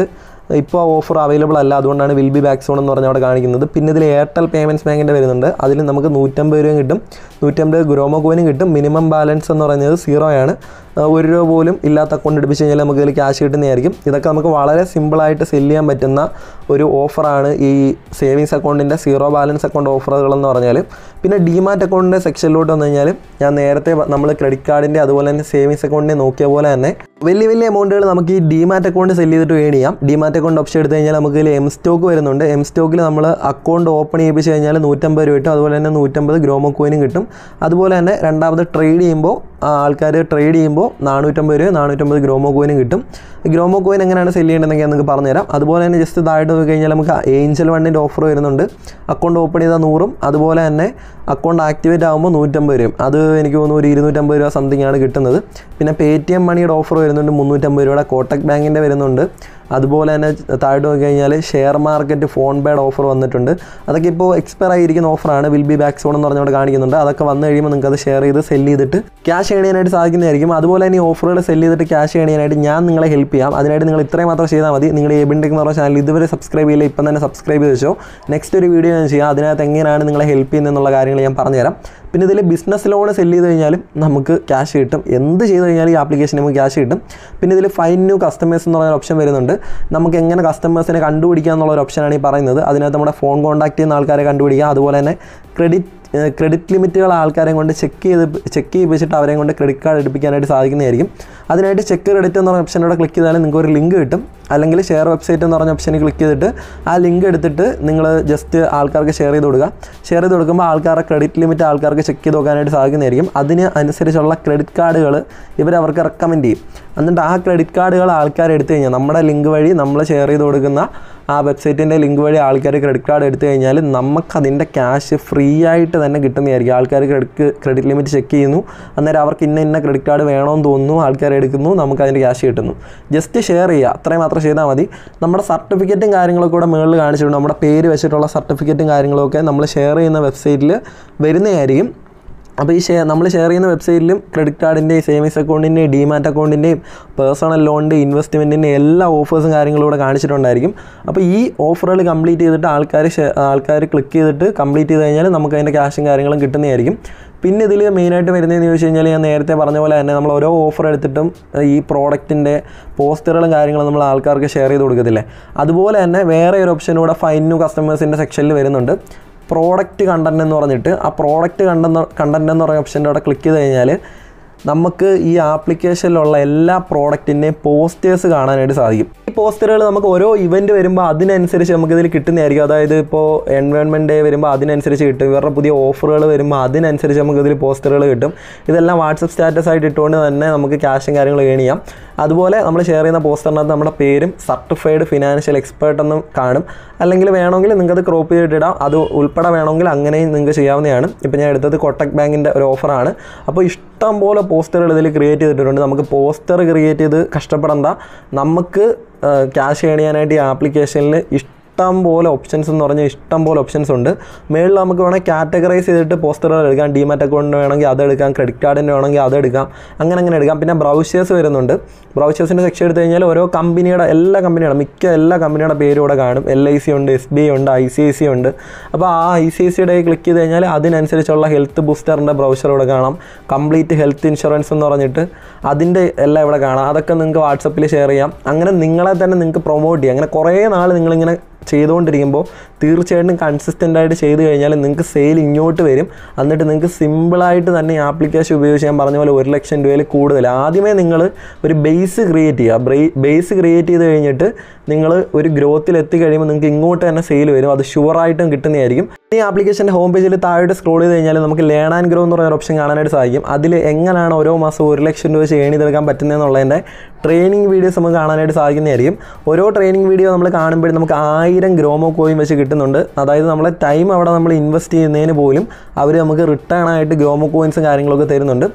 ഇപ്പോൾ ആ ഓഫർ അവൈലബിൾ അല്ല, അതുകൊണ്ടാണ് വിൽ ബി ബാക്ക് സോൺ എന്ന് പറഞ്ഞ് അവിടെ കാണിക്കുന്നത്. പിന്നെ ഇതിൽ എയർടെൽ പേയ്മെൻറ്റ്സ് ബാങ്കിൻ്റെ വരുന്നുണ്ട്, അതിൽ നമുക്ക് നൂറ്റമ്പത് രൂപയും കിട്ടും, നൂറ്റമ്പത് ഗ്രോമോ കോയിനും കിട്ടും. മിനിമം ബാലൻസ് എന്ന് പറയുന്നത് സീറോ ആണ്, ഒരു രൂപ പോലും ഇല്ലാത്ത അക്കൗണ്ട് എടുപ്പിച്ച് കഴിഞ്ഞാൽ നമുക്ക് ഇതിൽ ക്യാഷ് കിട്ടുന്നതായിരിക്കും. ഇതൊക്കെ നമുക്ക് വളരെ സിമ്പിളായിട്ട് സെല്ല് ചെയ്യാൻ പറ്റുന്ന ഒരു ഓഫറാണ് ഈ സേവിങ്സ് അക്കൗണ്ടിൻ്റെ സീറോ ബാലൻസ് അക്കൗണ്ട് ഓഫറുകളെന്ന് പറഞ്ഞാൽ. പിന്നെ ഡിമാറ്റ് അക്കൗണ്ടിൻ്റെ സെക്ഷനിലോട്ട് വന്നു കഴിഞ്ഞാൽ ഞാൻ നേരത്തെ നമ്മൾ ക്രെഡിറ്റ് കാർഡിൻ്റെ അതുപോലെ തന്നെ സേവിങ്സ് അക്കൗണ്ടിനെ നോക്കിയ പോലെ തന്നെ വലിയ വലിയ എമൗണ്ടുകൾ നമുക്ക് ഈ ഡിമാറ്റ് അക്കൗണ്ട് സെല്ല് ചെയ്തിട്ട് ഏൺ ചെയ്യാം. ഡിമാറ്റ് അക്കൗണ്ട് ഓപ്ഷൻ എടുത്തു കഴിഞ്ഞാൽ നമുക്ക് ഇതിൽ എം സ്റ്റോക്ക് വരുന്നുണ്ട്. എം സ്റ്റോക്കിൽ നമ്മൾ അക്കൗണ്ട് ഓപ്പൺ ചെയ്യിപ്പിച്ച് കഴിഞ്ഞാൽ നൂറ്റമ്പത് രൂപ കിട്ടും, അതുപോലെ തന്നെ നൂറ്റമ്പത് ഗ്രോമോ കോയിനും കിട്ടും. അതുപോലെ തന്നെ രണ്ടാമത് ട്രേഡ് ചെയ്യുമ്പോൾ ആൾക്കാർ ട്രേഡ് ചെയ്യുമ്പോൾ നാനൂറ്റമ്പത് രൂപ നാനൂറ്റമ്പത് ഗ്രോമോ കോയിനും കിട്ടും. ഗ്രോമോ കോയിൻ എങ്ങനെയാണ് സെല്ല് ചെയ്യേണ്ടതെന്ന് ഞാൻ നിങ്ങൾക്ക് പറഞ്ഞുതരാം. അതുപോലെ തന്നെ ജസ്റ്റ് താഴോട്ട് നോക്കി കഴിഞ്ഞാൽ നമുക്ക് ഏഞ്ചൽ വണ്ണിൻ്റെ ഓഫർ വരുന്നുണ്ട്. അക്കൗണ്ട് ഓപ്പൺ ചെയ്താൽ നൂറും അതുപോലെ തന്നെ അക്കൗണ്ട് ആക്ടിവേറ്റ് ആകുമ്പോൾ നൂറ്റമ്പത് രൂപയും, അത് എനിക്ക് തോന്നുന്നു ഒരു ഇരുന്നൂറ്റമ്പത് രൂപ സംതിങ് ആണ് കിട്ടുന്നത്. പിന്നെ പേ ടി എം മണിയുടെ ഓഫർ വരുന്നുണ്ട് മുന്നൂറ്റമ്പത് രൂപയുടെ, കോട്ടക് ബാങ്കിൻ്റെ വരുന്നുണ്ട്. അതുപോലെ തന്നെ താഴോട്ട് നോക്കി കഴിഞ്ഞാൽ ഷെയർ മാർക്കറ്റ് ഫോൺ പേയുടെ ഓഫർ വന്നിട്ടുണ്ട്. അതൊക്കെ ഇപ്പോൾ എക്സ്പയർ ആയിരിക്കുന്ന ഓഫറാണ്, വിൽ ബി ബാക്ക് സോൺ എന്ന് പറഞ്ഞുകൊണ്ട് കാണിക്കുന്നുണ്ട്. അതൊക്കെ വന്നു കഴിയുമ്പോൾ നിങ്ങൾക്ക് അത് ഷെയർ ചെയ്ത് സെല്ല് ചെയ്തിട്ട് ക്യാഷ് ഏൺ ചെയ്യാനായിട്ട് സാധിക്കുന്നതായിരിക്കും. അതുപോലെ തന്നെ ഈ ഓഫറുകൾ സെല്ല് ചെയ്തിട്ട് ക്യാഷ് ഏൺ ചെയ്യാനായിട്ട് ഞാൻ നിങ്ങളെ ഹെൽപ്പ് ചെയ്യാം. അതിനായിട്ട് നിങ്ങൾ ഇത്രയും മാത്രം ചെയ്താൽ മതി. നിങ്ങളുടെ എബിൻ ടെക് എന്ന് പറഞ്ഞ ചാനൽ ഇതുവരെ സബ്സ്ക്രൈബ് ചെയ്യില്ല, ഇപ്പം തന്നെ സബ്സ്ക്രൈബ് ചെയ്ത് വെച്ചോ. നെക്സ്റ്റ് ഒരു വീഡിയോ ഞാൻ ചെയ്യാം, അതിനകത്ത് എങ്ങനെയാണ് നിങ്ങളെ ഹെൽപ്പ് ചെയ്യുന്നതെന്നുള്ള കാര്യങ്ങൾ ഞാൻ പറഞ്ഞുതരാം. പിന്നെ ഇതിൽ ബിസിനസ് ലോൺ സെല്ല് ചെയ്ത് കഴിഞ്ഞാലും നമുക്ക് ക്യാഷ് കിട്ടും, എന്ത് ചെയ്ത് കഴിഞ്ഞാലും ഈ ആപ്ലിക്കേഷൻ നമുക്ക് ക്യാഷ് കിട്ടും. പിന്നെ ഇതിൽ ഫൈൻഡ് ന്യൂ കസ്റ്റമേഴ്സ് എന്ന് പറയുന്ന ഓപ്ഷൻ വരുന്നുണ്ട്. നമുക്ക് എങ്ങനെ കസ്റ്റമേഴ്സിനെ കണ്ടുപിടിക്കുക എന്നുള്ള ഒരു ഓപ്ഷനാണ് ഈ പറയുന്നത്. അതിനകത്ത് നമ്മുടെ ഫോൺ കോൺടാക്ട് ചെയ്യുന്ന ആൾക്കാരെ കണ്ടുപിടിക്കുക, അതുപോലെ തന്നെ ക്രെഡിറ്റ് ക്രെഡിറ്റ് ലിമിറ്റുകൾ ആൾക്കാരെ കൊണ്ട് ചെക്ക് ചെയ്ത് ചെക്ക് ചെയ്യിപ്പിച്ചിട്ട് അവരെ കൊണ്ട് ക്രെഡിറ്റ് കാർഡ് എടുപ്പിക്കാനായിട്ട് സാധിക്കുന്നതായിരിക്കും. അതിനായിട്ട് ചെക്ക് ക്രെഡിറ്റ് എന്ന് പറഞ്ഞ ഓപ്ഷനോടെ ക്ലിക്ക് ചെയ്താൽ നിങ്ങൾക്ക് ഒരു ലിങ്ക് കിട്ടും, അല്ലെങ്കിൽ ഷെയർ വെബ്സൈറ്റ് എന്ന് പറഞ്ഞ ഓപ്ഷനിൽ ക്ലിക്ക് ചെയ്തിട്ട് ആ ലിങ്ക് എടുത്തിട്ട് നിങ്ങൾ ജസ്റ്റ് ആൾക്കാർക്ക് ഷെയർ ചെയ്ത് കൊടുക്കുക. ഷെയർ ചെയ്ത് കൊടുക്കുമ്പോൾ ആൾക്കാരുടെ ക്രെഡിറ്റ് ലിമിറ്റ് ആൾക്കാർക്ക് ചെക്ക് ചെയ്ത് നോക്കാനായിട്ട് സാധിക്കുന്നതായിരിക്കും. അതിന് അനുസരിച്ചുള്ള ക്രെഡിറ്റ് കാർഡുകൾ ഇവർ അവർക്ക് റെക്കമെൻഡ് ചെയ്യും. എന്നിട്ട് ആ ക്രെഡിറ്റ് കാർഡുകൾ ആൾക്കാർ എടുത്തു കഴിഞ്ഞാൽ നമ്മുടെ ലിങ്ക് വഴി നമ്മൾ ഷെയർ ചെയ്ത് കൊടുക്കുന്ന ആ വെബ്സൈറ്റിൻ്റെ ലിങ്ക് വഴി ആൾക്കാർ ക്രെഡിറ്റ് കാർഡ് എടുത്തു കഴിഞ്ഞാൽ നമുക്കതിൻ്റെ ക്യാഷ് ഫ്രീ ആയിട്ട് തന്നെ കിട്ടുന്നതായിരിക്കും. ആൾക്കാർ ക്രെഡിറ്റ് ക്രെഡിറ്റ് ലിമിറ്റ് ചെക്ക് ചെയ്യുന്നു, അന്നേരം അവർക്ക് ഇന്ന ഇന്ന ക്രെഡിറ്റ് കാർഡ് വേണമെന്ന് തോന്നുന്നു, ആൾക്കാർ എടുക്കുന്നു, നമുക്ക് അതിൻ്റെ ക്യാഷ് കിട്ടുന്നു. ജസ്റ്റ് ഷെയർ ചെയ്യുക, അത്രയും മാത്രം ചെയ്താൽ മതി. നമ്മുടെ സർട്ടിഫിക്കറ്റും കാര്യങ്ങളൊക്കെ കൂടെ മുകളിൽ കാണിച്ചിട്ടുണ്ട്. നമ്മുടെ പേര് വെച്ചിട്ടുള്ള സർട്ടിഫിക്കറ്റും കാര്യങ്ങളൊക്കെ നമ്മൾ ഷെയർ ചെയ്യുന്ന വെബ്സൈറ്റിൽ വരുന്നതായിരിക്കും. അപ്പോൾ ഈ ഷെയർ നമ്മൾ ഷെയർ ചെയ്യുന്ന വെബ്സൈറ്റിലും ക്രെഡിറ്റ് കാർഡിൻ്റെയും സേവിങ്സ് അക്കൗണ്ടിൻ്റെയും ഡിമാറ്റ് അക്കൗണ്ടിൻ്റെയും പേഴ്സണൽ ലോണിൻ്റെ ഇൻവെസ്റ്റ്മെൻറ്റിൻ്റെ എല്ലാ ഓഫേഴ്സും കാര്യങ്ങളും ഇവിടെ കാണിച്ചിട്ടുണ്ടായിരിക്കും. അപ്പോൾ ഈ ഓഫറുകൾ കംപ്ലീറ്റ് ചെയ്തിട്ട് ആൾക്കാർ ആൾക്കാർ ക്ലിക്ക് ചെയ്തിട്ട് കംപ്ലീറ്റ് ചെയ്ത് കഴിഞ്ഞാൽ നമുക്ക് അതിൻ്റെ ക്യാഷും കാര്യങ്ങളും കിട്ടുന്നതായിരിക്കും. പിന്നെ ഇതിൽ മെയിനായിട്ട് വരുന്നതെന്ന് ചോദിച്ചു കഴിഞ്ഞാൽ ഞാൻ നേരത്തെ പറഞ്ഞ പോലെ തന്നെ നമ്മൾ ഓരോ ഓഫർ എടുത്തിട്ടും ഈ പ്രോഡക്റ്റിൻ്റെ പോസ്റ്ററുകളും കാര്യങ്ങളും നമ്മൾ ആൾക്കാർക്ക് ഷെയർ ചെയ്ത് കൊടുക്കത്തില്ലേ, അതുപോലെ തന്നെ വേറെ ഒരു ഓപ്ഷൻ കൂടെ ഫൈൻഡ് ന്യൂ കസ്റ്റമേഴ്സിൻ്റെ സെക്ഷനിൽ വരുന്നുണ്ട്. പ്രോഡക്റ്റ് കണ്ടൻറ്റ് എന്ന് പറഞ്ഞിട്ട് ആ പ്രോഡക്റ്റ് കണ്ടെന്ന് കണ്ടൻറ്റ് എന്ന് പറയുന്ന ഓപ്ഷൻ്റെ അവിടെ ക്ലിക്ക് ചെയ്ത് കഴിഞ്ഞാൽ നമുക്ക് ഈ ആപ്ലിക്കേഷനിലുള്ള എല്ലാ പ്രോഡക്റ്റിൻ്റെയും പോസ്റ്റേഴ്സ് കാണാനായിട്ട് സാധിക്കും. ഈ പോസ്റ്ററുകൾ നമുക്ക് ഓരോ ഇവൻറ്റ് വരുമ്പോൾ അതിനനുസരിച്ച് നമുക്കിതിൽ കിട്ടുന്നതായിരിക്കും. അതായത് ഇപ്പോൾ എൻവയോൺമെൻറ്റ് ഡേ വരുമ്പോൾ അതിനനുസരിച്ച് കിട്ടും, ഇവരുടെ പുതിയ ഓഫറുകൾ വരുമ്പോൾ അതിനനുസരിച്ച് നമുക്കിതിൽ പോസ്റ്ററുകൾ കിട്ടും. ഇതെല്ലാം വാട്സപ്പ് സ്റ്റാറ്റസ് ആയിട്ട് ഇട്ടുകൊണ്ട് തന്നെ നമുക്ക് ക്യാഷും കാര്യങ്ങളും ഏൺ ചെയ്യാം. അതുപോലെ നമ്മൾ ഷെയർ ചെയ്യുന്ന പോസ്റ്ററിനകത്ത് നമ്മുടെ പേരും സർട്ടിഫൈഡ് ഫിനാൻഷ്യൽ എക്സ്പേർട്ട് എന്നും കാണും. അല്ലെങ്കിൽ വേണമെങ്കിൽ നിങ്ങൾക്കത് ക്രോപ്പ് ചെയ്തിട്ടിടാം, അത് ഉൾപ്പെടെ വേണമെങ്കിൽ അങ്ങനെയും നിങ്ങൾക്ക് ചെയ്യാവുന്നതാണ്. ഇപ്പോൾ ഞാൻ എടുത്തത് കോട്ടക് ബാങ്കിൻ്റെ ഒരു ഓഫറാണ്. അപ്പോൾ ഇഷ്ടം പോലെ പോസ്റ്ററുകൾ ഇതിൽ ക്രിയേറ്റ് ചെയ്തിട്ടുണ്ട്. നമുക്ക് പോസ്റ്റർ ക്രിയേറ്റ് ചെയ്ത് കഷ്ടപ്പെടേണ്ട, നമുക്ക് ക്യാഷ് ഏൺ ചെയ്യാനായിട്ട് ഈ ആപ്ലിക്കേഷനിൽ ഇഷ്ടം പോലെ ഓപ്ഷൻസ് എന്ന് പറഞ്ഞാൽ ഇഷ്ടം പോലെ ഓപ്ഷൻസ് ഉണ്ട്. മേളിൽ നമുക്ക് വേണമെങ്കിൽ കാറ്റഗറൈസ് ചെയ്തിട്ട് പോസ്റ്ററുകൾ എടുക്കാം. ഡിമാറ്റ് അക്കൗണ്ടിന് വേണമെങ്കിൽ അതെടുക്കാം, ക്രെഡിറ്റ് കാർഡിന് വേണമെങ്കിൽ അതെടുക്കാം, അങ്ങനെ അങ്ങനെ എടുക്കാം. പിന്നെ ബ്രൗഷേഴ്സ് വരുന്നുണ്ട്. ബ്രൗഷേഴ്സിൻ്റെ സെക്ഷൻ എടുത്തു കഴിഞ്ഞാൽ ഓരോ കമ്പനിയുടെ എല്ലാ കമ്പനിയുടെ മിക്ക എല്ലാ കമ്പനിയുടെ പേരും ഇവിടെ കാണും. എൽ ഐ സി ഉണ്ട്, എസ് ബി ഐ ഉണ്ട്, ഐ സി ഐ സി ഉണ്ട്. അപ്പോൾ ആ ഐ സി ഐ സിയുടെ ക്ലിക്ക് ചെയ്ത് കഴിഞ്ഞാൽ അതിനനുസരിച്ചുള്ള ഹെൽത്ത് ബൂസ്റ്ററിൻ്റെ ബ്രൗഷർ ഇവിടെ കാണാം. കംപ്ലീറ്റ് ഹെൽത്ത് ഇൻഷുറൻസ് എന്ന് പറഞ്ഞിട്ട് അതിൻ്റെ എല്ലാം ഇവിടെ കാണാം. അതൊക്കെ നിങ്ങൾക്ക് വാട്സപ്പിൽ ഷെയർ ചെയ്യാം. അങ്ങനെ നിങ്ങളെ തന്നെ നിങ്ങൾക്ക് പ്രൊമോട്ട് ചെയ്യാം. അങ്ങനെ കുറേ നാൾ നിങ്ങളിങ്ങനെ ചെയ്തുകൊണ്ടിരിക്കുമ്പോൾ തീർച്ചയായിട്ടും കൺസിസ്റ്റൻ്റ് ആയിട്ട് ചെയ്ത് കഴിഞ്ഞാൽ നിങ്ങൾക്ക് സെയിൽ ഇങ്ങോട്ട് വരും. എന്നിട്ട് നിങ്ങൾക്ക് സിമ്പിളായിട്ട് തന്നെ ഈ ആപ്ലിക്കേഷൻ ഉപയോഗിച്ച് ഞാൻ പറഞ്ഞ പോലെ ഒരു ലക്ഷം രൂപയിൽ കൂടുതൽ ആദ്യമേ നിങ്ങൾ ഒരു ബേസ് ക്രിയേറ്റ് ചെയ്യുക. ബേസ് ക്രിയേറ്റ് ചെയ്ത് കഴിഞ്ഞിട്ട് നിങ്ങൾ ഒരു ഗ്രോത്തിൽ എത്തിക്കഴിയുമ്പോൾ നിങ്ങൾക്ക് ഇങ്ങോട്ട് തന്നെ സെയിൽ വരും. അത് ഷുവറായിട്ടും കിട്ടുന്നതായിരിക്കും. ഈ ആപ്ലിക്കേഷൻ്റെ ഹോം പേജിൽ താഴോട്ട് സ്ക്രോൾ ചെയ്ത് കഴിഞ്ഞാൽ നമുക്ക് ലേൺ ആൻഡ് ഗ്രോ എന്ന് പറയുന്ന ഓപ്ഷൻ കാണാനായിട്ട് സാധിക്കും. അതിൽ എങ്ങനെയാണ് ഓരോ മാസം ഒരു ലക്ഷം രൂപ വെച്ച് ഏൺ ചെയ്തെടുക്കാൻ പറ്റുന്നതെന്നുള്ളതിൻ്റെ ട്രെയിനിങ് വീഡിയോസ് നമുക്ക് കാണാനായിട്ട് സാധിക്കുന്നതായിരിക്കും. ഓരോ ട്രെയിനിങ് വീഡിയോ നമ്മൾ കാണുമ്പോഴും നമുക്ക് ആയിരം ഗ്രോമോ കോയിൻ വെച്ച് കിട്ടുന്നുണ്ട്. അതായത് നമ്മളെ ടൈം അവിടെ നമ്മൾ ഇൻവെസ്റ്റ് ചെയ്യുന്നതിന് പോലും അവർ നമുക്ക് റിട്ടേൺ ആയിട്ട് ഗ്രോമോ കോയിൻസും കാര്യങ്ങളൊക്കെ തരുന്നുണ്ട്.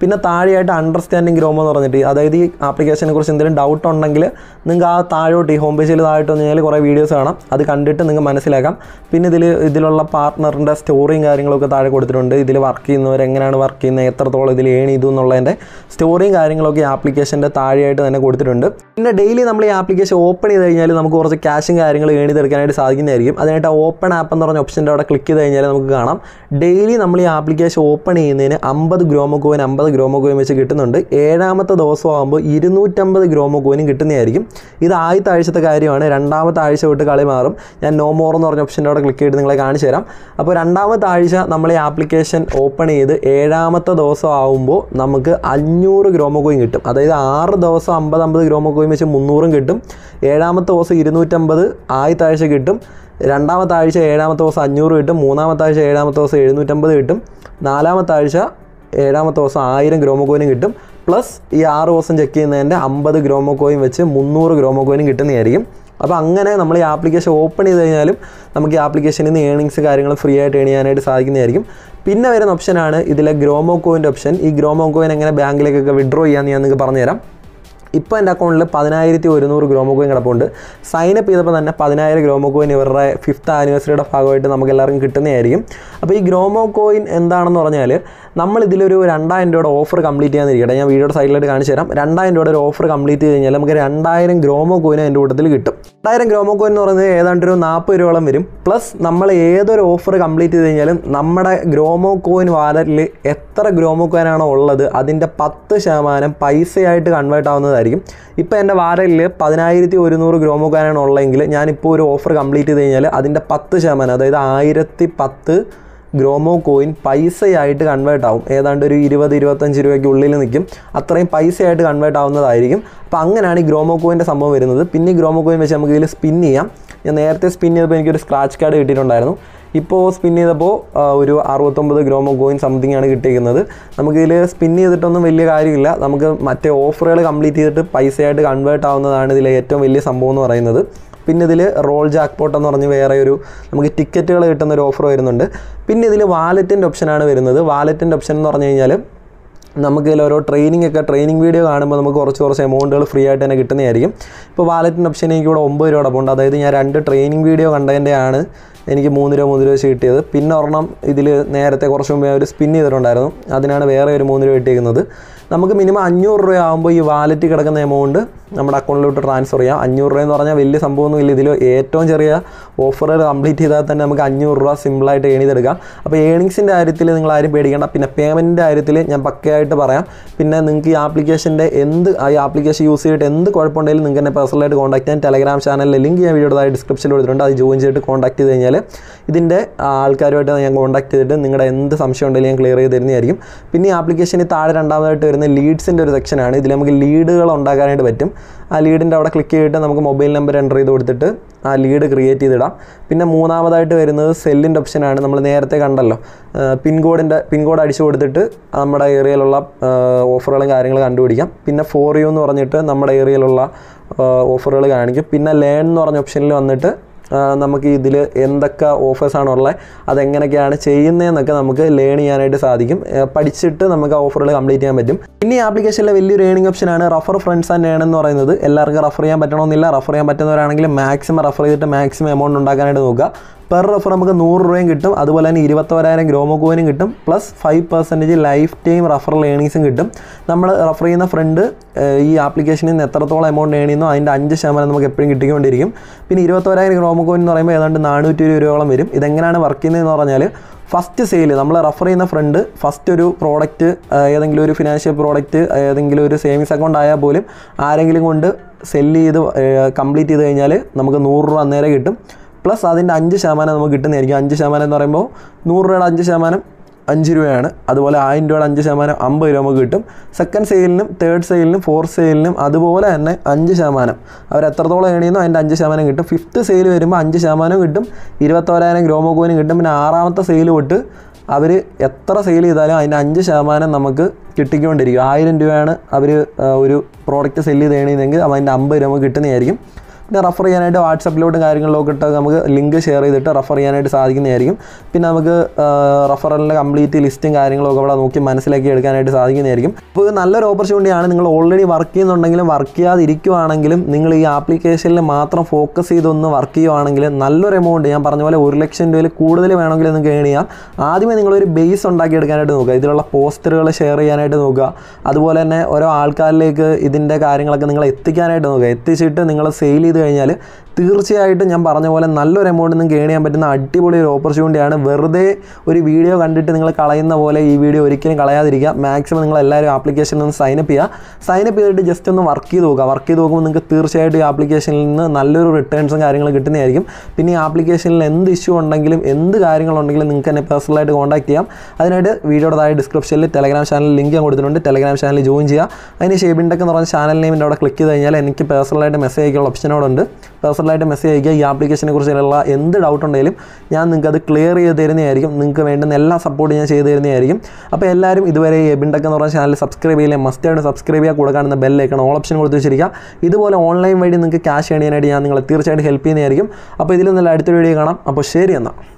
പിന്നെ താഴെയായിട്ട് അണ്ടർസ്റ്റാൻഡിങ് ഗ്രോമോ എന്ന് പറഞ്ഞിട്ട്, അതായത് ഈ ആപ്ലിക്കേഷനെ കുറിച്ച് എന്തെങ്കിലും ഡൗട്ട് ഉണ്ടെങ്കിൽ നിങ്ങൾക്ക് ആ താഴോട്ട് ഈ ഹോം പേജിൽ താഴോട്ട് വന്നു കഴിഞ്ഞാൽ കുറേ വീഡിയോസ് കാണാം, അത് കണ്ടിട്ട് നിങ്ങൾക്ക് മനസ്സിലാക്കാം. പിന്നെ ഇതിൽ ഇതിലുള്ള പാർട്ട്ണറിൻ്റെ സ്റ്റോറിയും കാര്യങ്ങളൊക്കെ താഴെ കൊടുത്തിട്ടുണ്ട്. ഇതിൽ വർക്ക് ചെയ്യുന്നവർ എങ്ങനെയാണ് വർക്ക് ചെയ്യുന്നത്, എത്രത്തോളം ഇതിൽ ഏൺ ചെയ്തു എന്നുള്ളതിൻ്റെ സ്റ്റോറിയും കാര്യങ്ങളൊക്കെ ഈ ആപ്ലിക്കേഷൻ്റെ താഴെയായിട്ട് തന്നെ കൊടുത്തിട്ടുണ്ട്. പിന്നെ ഡെയിലി നമ്മൾ ഈ ആപ്ലിക്കേഷൻ ഓപ്പൺ ചെയ്ത് കഴിഞ്ഞാൽ നമുക്ക് കുറച്ച് ക്യാഷും കാര്യങ്ങൾ ഏൺ ചെയ്തെടുക്കാനായിട്ട് സാധിക്കുന്നതായിരിക്കും. അതിനായിട്ട് ഓപ്പൺ ആപ്പ് എന്ന് പറഞ്ഞ ഓപ്ഷൻ്റെ അവിടെ ക്ലിക്ക് ചെയ്ത് കഴിഞ്ഞാൽ നമുക്ക് കാണാം ഡെയിലി നമ്മൾ ഈ ആപ്ലിക്കേഷൻ ഓപ്പൺ ചെയ്യുന്നതിന് അമ്പത് ഗ്രോമോ കോയിൻ അമ്പത് ഗ്രോമോ കോയിൻ വെച്ച് കിട്ടുന്നുണ്ട്. ഏഴാമത്തെ ദിവസം ആകുമ്പോൾ ഇരുന്നൂറ്റമ്പത് ഗ്രോമോ കോയിനും കിട്ടുന്നതായിരിക്കും. ഇത് ആദ്യത്തെ ആഴ്ചത്തെ കാര്യമാണ്. രണ്ടാമത്തെ ആഴ്ച തൊട്ട് കളി മാറും. ഞാൻ നോ മോർ എന്ന് പറഞ്ഞ ഓപ്ഷൻ്റെ അവിടെ ക്ലിക്ക് ചെയ്ത് നിങ്ങളെ കാണിച്ചു തരാം. അപ്പോൾ രണ്ടാമത്തെ ആഴ്ച നമ്മൾ ഈ ആപ്ലിക്കേഷൻ ഓപ്പൺ ചെയ്ത് ഏഴാമത്തെ ദിവസം ആകുമ്പോൾ നമുക്ക് അഞ്ഞൂറ് ഗ്രോമോ കോയിൻ കിട്ടും. അതായത് ആറ് ദിവസം അമ്പത് അമ്പത് ഗ്രോമോ കോയിൻ വെച്ച് മുന്നൂറും കിട്ടും. ഏഴാമത്തെ ദിവസം ഇരുന്നൂറ്റമ്പത് ആദ്യത്തെ ആഴ്ച കിട്ടും. രണ്ടാമത്തെ ആഴ്ച ഏഴാമത്തെ ദിവസം അഞ്ഞൂറ് കിട്ടും. മൂന്നാമത്തെ ആഴ്ച ഏഴാമത്തെ ദിവസം എഴുന്നൂറ്റമ്പത് കിട്ടും. നാലാമത്തെ ആഴ്ച ഏഴാമത്തെ ദിവസം ആയിരം ഗ്രോമോ കോയിനും കിട്ടും. പ്ലസ് ഈ ആറ് ദിവസം ചെക്ക് ചെയ്യുന്നതിൻ്റെ അമ്പത് ഗ്രോമോ കോയിൻ വെച്ച് മുന്നൂറ് ഗ്രോമോ കോയിനും കിട്ടുന്നതായിരിക്കും. അപ്പോൾ അങ്ങനെ നമ്മൾ ഈ ആപ്ലിക്കേഷൻ ഓപ്പൺ ചെയ്ത് കഴിഞ്ഞാലും നമുക്ക് ഈ ആപ്ലിക്കേഷനിൽ നിന്ന് ഏണിങ്സ് കാര്യങ്ങൾ ഫ്രീ ആയിട്ട് ഏൺ ചെയ്യാനായിട്ട് സാധിക്കുന്നതായിരിക്കും. പിന്നെ വരുന്ന ഓപ്ഷനാണ് ഇതിലെ ഗ്രോമോ കോയിൻ്റെ ഓപ്ഷൻ. ഈ ഗ്രോമോ കോയിൻ എങ്ങനെ ബാങ്കിലേക്കൊക്കെ വിഡ്രോ ചെയ്യാമെന്ന് ഞാൻ നിങ്ങൾക്ക് പറഞ്ഞുതരാം. ഇപ്പോൾ എൻ്റെ അക്കൗണ്ടിൽ പതിനായിരത്തി ഒരുന്നൂറ് ഗ്രോമോ കോയിൻ കിടപ്പുണ്ട്. സൈനപ്പ് ചെയ്തപ്പോൾ തന്നെ പതിനായിരം ഗ്രോമോ കോയിൻ ഇവരുടെ ഫിഫ്ത്ത് ആനിവേഴ്സറിയുടെ ഭാഗമായിട്ട് നമുക്ക് എല്ലാവർക്കും കിട്ടുന്നതായിരിക്കും. അപ്പോൾ ഈ ഗ്രോമോ കോയിൻ എന്താണെന്ന് പറഞ്ഞാൽ നമ്മളിതിലൊരു രണ്ടായിരം രൂപയുടെ ഓഫർ കംപ്ലീറ്റ് ചെയ്യാന്നിരിക്കട്ടെ, ഞാൻ വീഡിയോയുടെ സൈഡിലായിട്ട് കാണിച്ചു തരാം. രണ്ടായിരം രൂപയുടെ ഒരു ഓഫർ കംപ്ലീറ്റ് ചെയ്ത് കഴിഞ്ഞാൽ നമുക്ക് രണ്ടായിരം ഗ്രോമോ കോയിൻ അതിൻ്റെ കൂട്ടത്തിൽ കിട്ടും. രണ്ടായിരം ഗ്രോമോ കോയിൻ എന്ന് പറയുന്നത് ഏതാണ്ട് ഒരു നാൽപ്പത് രൂപയോളം വരും. പ്ലസ് നമ്മൾ ഏതൊരു ഓഫർ കംപ്ലീറ്റ് ചെയ്ത് കഴിഞ്ഞാലും നമ്മുടെ ഗ്രോമോ കോയിൻ വാലറ്റിൽ എത്ര ഗ്രോമോ കോയിനാണോ ഉള്ളത് അതിൻ്റെ പത്ത് ശതമാനം പൈസയായിട്ട് കൺവേർട്ട് ആവുന്നതായിരിക്കും. ഇപ്പോൾ എൻ്റെ വാലറ്റിൽ പതിനായിരത്തി ഒരുന്നൂറ് ഗ്രോമോ കോയിനാണ് ഉള്ളതെങ്കിൽ ഞാനിപ്പോൾ ഒരു ഓഫർ കംപ്ലീറ്റ് ചെയ്ത് കഴിഞ്ഞാൽ അതിൻ്റെ പത്ത് ശതമാനം അതായത് ആയിരത്തി പത്ത് ഗ്രോമോ കോയിൻ പൈസയായിട്ട് കൺവേർട്ട് ആവും. ഏതാണ്ട് ഒരു ഇരുപത് ഇരുപത്തഞ്ച് രൂപയ്ക്ക് ഉള്ളിൽ നിൽക്കും. അത്രയും പൈസയായിട്ട് കൺവേർട്ട് ആവുന്നതായിരിക്കും. അപ്പോൾ അങ്ങനെയാണ് ഈ ഗ്രോമോ കോയിൻ്റെ സംഭവം വരുന്നത്. പിന്നെ ഈ ഗ്രോമോ കോയിൻ വെച്ച് നമുക്ക് ഇതിൽ സ്പിൻ ചെയ്യാം. ഞാൻ നേരത്തെ സ്പിൻ ചെയ്തപ്പോൾ എനിക്കൊരു സ്ക്രാച്ച് കാർഡ് കിട്ടിയിട്ടുണ്ടായിരുന്നു. ഇപ്പോൾ സ്പിൻ ചെയ്തപ്പോൾ ഒരു അറുപത്തൊമ്പത് ഗ്രോമോ കോയിൻ സംതിങ് ആണ് കിട്ടിയിരിക്കുന്നത്. നമുക്കിതിൽ സ്പിൻ ചെയ്തിട്ടൊന്നും വലിയ കാര്യമില്ല. നമുക്ക് മറ്റേ ഓഫറുകൾ കംപ്ലീറ്റ് ചെയ്തിട്ട് പൈസയായിട്ട് കൺവേർട്ട് ആവുന്നതാണ് ഇതിലെ ഏറ്റവും വലിയ സംഭവം എന്ന് പറയുന്നത്. പിന്നെ ഇതിൽ റോൾ ജാക്ക്പോട്ട് എന്ന് പറഞ്ഞ് വേറെ ഒരു നമുക്ക് ടിക്കറ്റുകൾ കിട്ടുന്ന ഒരു ഓഫർ വരുന്നുണ്ട്. പിന്നെ ഇതിൽ വാലറ്റിൻ്റെ ഓപ്ഷനാണ് വരുന്നത്. വാലറ്റിൻ്റെ ഓപ്ഷൻ എന്ന് പറഞ്ഞു കഴിഞ്ഞാൽ നമുക്ക് ഇതിൽ ഓരോ ട്രെയിനിങ് ഒക്കെ ട്രെയിനിങ് വീഡിയോ കാണുമ്പോൾ നമുക്ക് കുറച്ച് കുറച്ച് എമൗണ്ടുകൾ ഫ്രീ ആയിട്ട് തന്നെ കിട്ടുന്നതായിരിക്കും. ഇപ്പോൾ വാലറ്റിൻ്റെ ഓപ്ഷൻ എനിക്ക് ഇവിടെ ഒമ്പത് രൂപ അടപ്പുണ്ട്. അതായത് ഞാൻ രണ്ട് ട്രെയിനിങ് വീഡിയോ കണ്ടതിൻ്റെയാണ് എനിക്ക് മൂന്ന് രൂപ മൂന്ന് രൂപ വെച്ച് കിട്ടിയത്. പിന്നെ ഒരെണ്ണം ഇതിൽ നേരത്തെ കുറച്ച് മുമ്പേ ഒരു സ്പിൻ ചെയ്തിട്ടുണ്ടായിരുന്നു, അതിനാണ് വേറെ ഒരു മൂന്ന് രൂപ കിട്ടിയിരിക്കുന്നത്. നമുക്ക് മിനിമം അഞ്ഞൂറ് രൂപ ആകുമ്പോൾ ഈ വാലറ്റ് കിടക്കുന്ന എമൗണ്ട് നമ്മുടെ അക്കൗണ്ടിലോട്ട് ട്രാൻസ്ഫർ ചെയ്യാം. അഞ്ഞൂറ് രൂപ എന്ന് പറഞ്ഞാൽ വലിയ സംഭവമൊന്നുമില്ല. ഇതിൽ ഏറ്റവും ചെറിയ ഓഫറുകൾ കംപ്ലീറ്റ് ചെയ്താൽ തന്നെ നമുക്ക് അഞ്ഞൂറ് രൂപ സിമ്പിളായിട്ട് ഏൺ ചെയ്തെടുക്കാം. അപ്പോൾ ഏണിങ്സിൻ്റെ കാര്യത്തിൽ നിങ്ങൾ ആരും പേടിക്കേണ്ട. പിന്നെ പേയ്മെൻറ്റിൻ്റെ കാര്യത്തിൽ ഞാൻ പക്കയായിട്ട് പറയാം. പിന്നെ നിങ്ങൾക്ക് ഈ ആപ്ലിക്കേഷൻ്റെ എന്ത് ഈ ആപ്ലിക്കേഷൻ യൂസ് ചെയ്തിട്ട് എന്ത് കുഴപ്പമുണ്ടെങ്കിലും നിങ്ങൾക്ക് എന്നെ പേഴ്സണലായിട്ട് കോൺടാക്ട് ചെയ്യാൻ ടെലഗ്രാം ചാനലിലെ ലിങ്ക് ഞാൻ വീഡിയോയുടെ ഡിസ്ക്രിപ്ഷനിൽ കൊടുത്തിട്ടുണ്ട്. അത് ജോയിൻ ചെയ്തിട്ട് കോൺടാക്ട് ചെയ്ത് കഴിഞ്ഞാൽ ഇതിൻ്റെ ആൾക്കാരുമായിട്ട് ഞാൻ കോൺടാക്ട് ചെയ്തിട്ട് നിങ്ങളുടെ എന്ത് സംശയം ഉണ്ടെങ്കിലും ഞാൻ ക്ലിയർ ചെയ്ത് തരുന്നതായിരിക്കും. പിന്നെ ഈ ആപ്ലിക്കേഷന് താഴെ രണ്ടാമതായിട്ട് വരുന്ന ലീഡ്സിൻ്റെ ഒരു സെക്ഷനാണ്. ഇതിൽ നമുക്ക് ലീഡുകൾ ഉണ്ടാക്കാനായിട്ട് പറ്റും. ആ ലീഡിൻ്റെ അവിടെ ക്ലിക്ക് ചെയ്തിട്ട് നമുക്ക് മൊബൈൽ നമ്പർ എൻ്റർ ചെയ്ത് കൊടുത്തിട്ട് ആ ലീഡ് ക്രിയേറ്റ് ചെയ്തിടാം. പിന്നെ മൂന്നാമതായിട്ട് വരുന്നത് സെല്ലിൻ്റെ ഓപ്ഷനാണ്. നമ്മൾ നേരത്തെ കണ്ടല്ലോ, പിൻകോഡിൻ്റെ പിൻകോഡ് അടിച്ചു കൊടുത്തിട്ട് നമ്മുടെ ഏരിയയിലുള്ള ഓഫറുകളും കാര്യങ്ങളും കണ്ടുപിടിക്കാം. പിന്നെ ഫോർ യു എന്ന് പറഞ്ഞിട്ട് നമ്മുടെ ഏരിയയിലുള്ള ഓഫറുകൾ കാണിക്കും. പിന്നെ ലേൺ എന്ന് പറഞ്ഞ ഓപ്ഷനിൽ വന്നിട്ട് നമുക്ക് ഇതിൽ എന്തൊക്കെ ഓഫേഴ്സാണുള്ളത്, അതെങ്ങനെയൊക്കെയാണ് ചെയ്യുന്നതെന്നൊക്കെ നമുക്ക് ലേൺ ചെയ്യാനായിട്ട് സാധിക്കും. പഠിച്ചിട്ട് നമുക്ക് ആ ഓഫറുകൾ കംപ്ലീറ്റ് ചെയ്യാൻ പറ്റും. പിന്നെ ഈ ആപ്ലിക്കേഷനിലെ വലിയൊരു ഏണിംഗ് ഓപ്ഷനാണ് റഫർ ഫ്രണ്ട്സ് ആൻഡ് ഏൺ എന്ന് പറയുന്നത്. എല്ലാവർക്കും റഫർ ചെയ്യാൻ പറ്റണമെന്നില്ല. റഫർ ചെയ്യാൻ പറ്റുന്നവരാണെങ്കിൽ മാക്സിമം റഫർ ചെയ്തിട്ട് മാക്സിമം എമൗണ്ട് ഉണ്ടാക്കാനായിട്ട് നോക്കുക. പെർ റഫർ നമുക്ക് നൂറ് രൂപയും കിട്ടും. അതുപോലെ തന്നെ ഇരുപത്തോരായിരം ഗ്രോമോ കോയിനും കിട്ടും. Plus five percentage lifetime referral ഏണിങ്സും കിട്ടും. നമ്മൾ റഫർ ചെയ്യുന്ന ഫ്രണ്ട് ഈ ആപ്ലിക്കേഷനിൽ നിന്ന് എത്രത്തോളം എമൗണ്ട് ഏൺ ചെയ്യുന്നോ അതിൻ്റെ അഞ്ച് ശതമാനം നമുക്ക് എപ്പോഴും കിട്ടിക്കൊണ്ടിരിക്കും. പിന്നെ ഇരുപത്തോരായിരം ഗ്രോമോ കോയിൻ എന്ന് പറയുമ്പോൾ ഏതാണ്ട് നാനൂറ്റി ഇരുപത് രൂപയോളം വരും. ഇതെങ്ങനെയാണ് വർക്ക് ചെയ്യുന്നതെന്ന് പറഞ്ഞാൽ ഫസ്റ്റ് സെയിൽ നമ്മൾ റഫർ ചെയ്യുന്ന ഫ്രണ്ട് ഫസ്റ്റ് ഒരു പ്രോഡക്റ്റ് ഏതെങ്കിലും ഒരു ഫിനാൻഷ്യൽ പ്രോഡക്റ്റ് ഏതെങ്കിലും ഒരു സേവിങ്സ് അക്കൗണ്ട് ആയാൽ പോലും ആരെങ്കിലും കൊണ്ട് സെല്ല് ചെയ്ത് കംപ്ലീറ്റ് ചെയ്ത് കഴിഞ്ഞാൽ നമുക്ക് നൂറ് രൂപ അന്നേരം കിട്ടും. പ്ലസ് അതിൻ്റെ അഞ്ച് ശതമാനം നമുക്ക് കിട്ടുന്നതായിരിക്കും. അഞ്ച് ശതമാനം എന്ന് പറയുമ്പോൾ നൂറ് രൂപയുടെ അഞ്ച് ശതമാനം അഞ്ച് രൂപയാണ്. അതുപോലെ ആയിരം രൂപയുടെ അഞ്ച് ശതമാനം അമ്പത് രൂപ നമുക്ക് കിട്ടും. സെക്കൻഡ് സെയിലിനും തേർഡ് സെയിലിനും ഫോർത്ത് സെയിലിനും അതുപോലെ തന്നെ അഞ്ച് ശതമാനം അവർ എത്രത്തോളം ഏൺ ചെയ്യുന്നോ അതിൻ്റെ അഞ്ച് ശതമാനം കിട്ടും. ഫിഫ്ത്ത് സെയിൽ വരുമ്പോൾ അഞ്ച് ശതമാനം കിട്ടും. ഇരുപത്തോരായിരം ഗ്രോമോ കോയിനും കിട്ടും. പിന്നെ ആറാമത്തെ സെയിൽ തൊട്ട് അവർ എത്ര സെയിൽ ചെയ്താലും അതിൻ്റെ അഞ്ച് ശതമാനം നമുക്ക് കിട്ടിക്കൊണ്ടിരിക്കും. ആയിരം രൂപയാണ് അവർ ഒരു പ്രോഡക്റ്റ് സെല്ല് ചെയ്ത് ഏൺ ചെയ്യുന്നതെങ്കിൽ അതിൻ്റെ അമ്പത് രൂപ നമുക്ക് കിട്ടുന്നതായിരിക്കും. പിന്നെ റെഫർ ചെയ്യാനായിട്ട് വാട്സപ്പിലോട്ടും കാര്യങ്ങളിലൊക്കെ ഇട്ട് നമുക്ക് ലിങ്ക് ഷെയർ ചെയ്തിട്ട് റെഫർ ചെയ്യാനായിട്ട് സാധിക്കുന്നതായിരിക്കും. പിന്നെ നമുക്ക് റെഫറലിൻ്റെ കംപ്ലീറ്റ് ലിസ്റ്റും കാര്യങ്ങളൊക്കെ അവിടെ നോക്കി മനസ്സിലാക്കി എടുക്കാനായിട്ട് സാധിക്കുന്നതായിരിക്കും. അപ്പോൾ ഇത് നല്ലൊരു ഓപ്പർച്യൂണിറ്റിയാണ്. നിങ്ങൾ ഓൾറെഡി വർക്ക് ചെയ്യുന്നുണ്ടെങ്കിലും വർക്ക് ചെയ്യാതിരിക്കുവാണെങ്കിലും നിങ്ങൾ ഈ ആപ്ലിക്കേഷനിൽ മാത്രം ഫോക്കസ് ചെയ്തൊന്ന് വർക്ക് ചെയ്യുവാണെങ്കിൽ നല്ലൊരു എമൗണ്ട്, ഞാൻ പറഞ്ഞ പോലെ ഒരു ലക്ഷം രൂപയിൽ കൂടുതൽ വേണമെങ്കിൽ നിങ്ങൾക്ക് ഏൺ ചെയ്യാം. ആദ്യമേ നിങ്ങളൊരു ബേസ് ഉണ്ടാക്കിയെടുക്കാനായിട്ട് നോക്കുക. ഇതിലുള്ള പോസ്റ്ററുകൾ ഷെയർ ചെയ്യാനായിട്ട് നോക്കുക. അതുപോലെ തന്നെ ഓരോ ആൾക്കാരിലേക്ക് ഇതിൻ്റെ കാര്യങ്ങളൊക്കെ നിങ്ങൾ എത്തിക്കാനായിട്ട് നോക്കുക. എത്തിച്ചിട്ട് നിങ്ങൾ സെയിൽ ചെയ്ത് കഴിഞ്ഞാൽ തീർച്ചയായിട്ടും ഞാൻ പറഞ്ഞ പോലെ നല്ലൊരു എമൗണ്ട് നിങ്ങൾക്ക് ഏൺ ചെയ്യാൻ പറ്റുന്ന അടിപൊളി ഒരു ഓപ്പർച്യൂണിറ്റിയാണ്. വെറുതെ ഒരു വീഡിയോ കണ്ടിട്ട് നിങ്ങൾ കളയുന്ന പോലെ ഈ വീഡിയോ ഒരിക്കലും കളയാതിരിക്കുക. മാക്സിമം നിങ്ങൾ എല്ലാവരും ആപ്ലിക്കേഷനിൽ നിന്ന് സൈനപ്പ് ചെയ്യുക. സൈനപ്പ് ചെയ്തിട്ട് ജസ്റ്റ് ഒന്ന് വർക്ക് ചെയ്ത് നോക്കുക. വർക്ക് ചെയ്ത് നോക്കുമ്പോൾ നിങ്ങൾക്ക് തീർച്ചയായിട്ടും ഈ ആപ്ലിക്കേഷനിൽ നിന്ന് നല്ലൊരു റിട്ടേൺസും കാര്യങ്ങളും കിട്ടുന്നതായിരിക്കും. പിന്നെ ഈ ആപ്ലിക്കേഷനിൽ എന്ത് ഇഷ്യൂ ഉണ്ടെങ്കിലും എന്ത് കാര്യങ്ങളുണ്ടെങ്കിലും നിങ്ങൾക്ക് എന്നെ പേഴ്സണലായിട്ട് കോൺടാക്ട് ചെയ്യാം. അതിനായിട്ട് വീഡിയോയുടെ താഴെ ഡിസ്ക്രിപ്ഷനിൽ ടെലഗ്രാം ചാനൽ ലിങ്ക് ഞാൻ കൊടുത്തിട്ടുണ്ട്. ടെലഗ്രാം ചാനൽ ജോയിൻ ചെയ്യുക. അതിന് ഷേബിൻ ടെക് എന്ന് പറഞ്ഞ ചാനൽ നെയിമിൻ്റെ അവിടെ ക്ലിക്ക് ചെയ്ത് കഴിഞ്ഞാൽ എനിക്ക് പേഴ്സണലായിട്ട് മെസ്സേജ് അയക്കാനുള്ള ഓപ്ഷനോടുണ്ട്. പേഴ്സണലായിട്ട് മെസ്സേജ് അയക്കുക. ഈ ആപ്ലിക്കേഷനെ കുറിച്ചുള്ള എന്ത് ഡൗട്ട് ഉണ്ടെങ്കിലും ഞാൻ നിങ്ങൾക്ക് അത് ക്ലിയർ ചെയ്ത് തരുന്നതായിരിക്കും. നിങ്ങൾക്ക് വേണ്ടുന്ന എല്ലാ സപ്പോർട്ടും ഞാൻ ചെയ്ത് തരുന്നതായിരിക്കും. അപ്പോൾ എല്ലാവരും ഇതുവരെ ഷേബിൻ ടെക് എന്ന് പറഞ്ഞ ചാനൽ സബ്സ്ക്രൈബ് ചെയ്യില്ലേ, മസ്റ്റായിട്ട് സബ്സ്ക്രൈബ് ചെയ്യുക. കൂടെ കാണുന്ന ബെല്ലൈക്കൺ ഓൾ ഓപ്ഷൻ കൊടുത്ത് വെച്ചിരിക്കുക. ഇതുപോലെ ഓൺലൈൻ വഴി നിങ്ങൾക്ക് ക്യാഷ് ചെയ്യാനായിട്ട് ഞാൻ നിങ്ങളെ തീർച്ചയായിട്ടും ഹെൽപ്പ് ചെയ്യുന്നതായിരിക്കും. അപ്പോൾ ഇതിൽ നല്ല അടുത്ത വീഡിയോ കാണാം. അപ്പോൾ ശരി എന്നാൽ.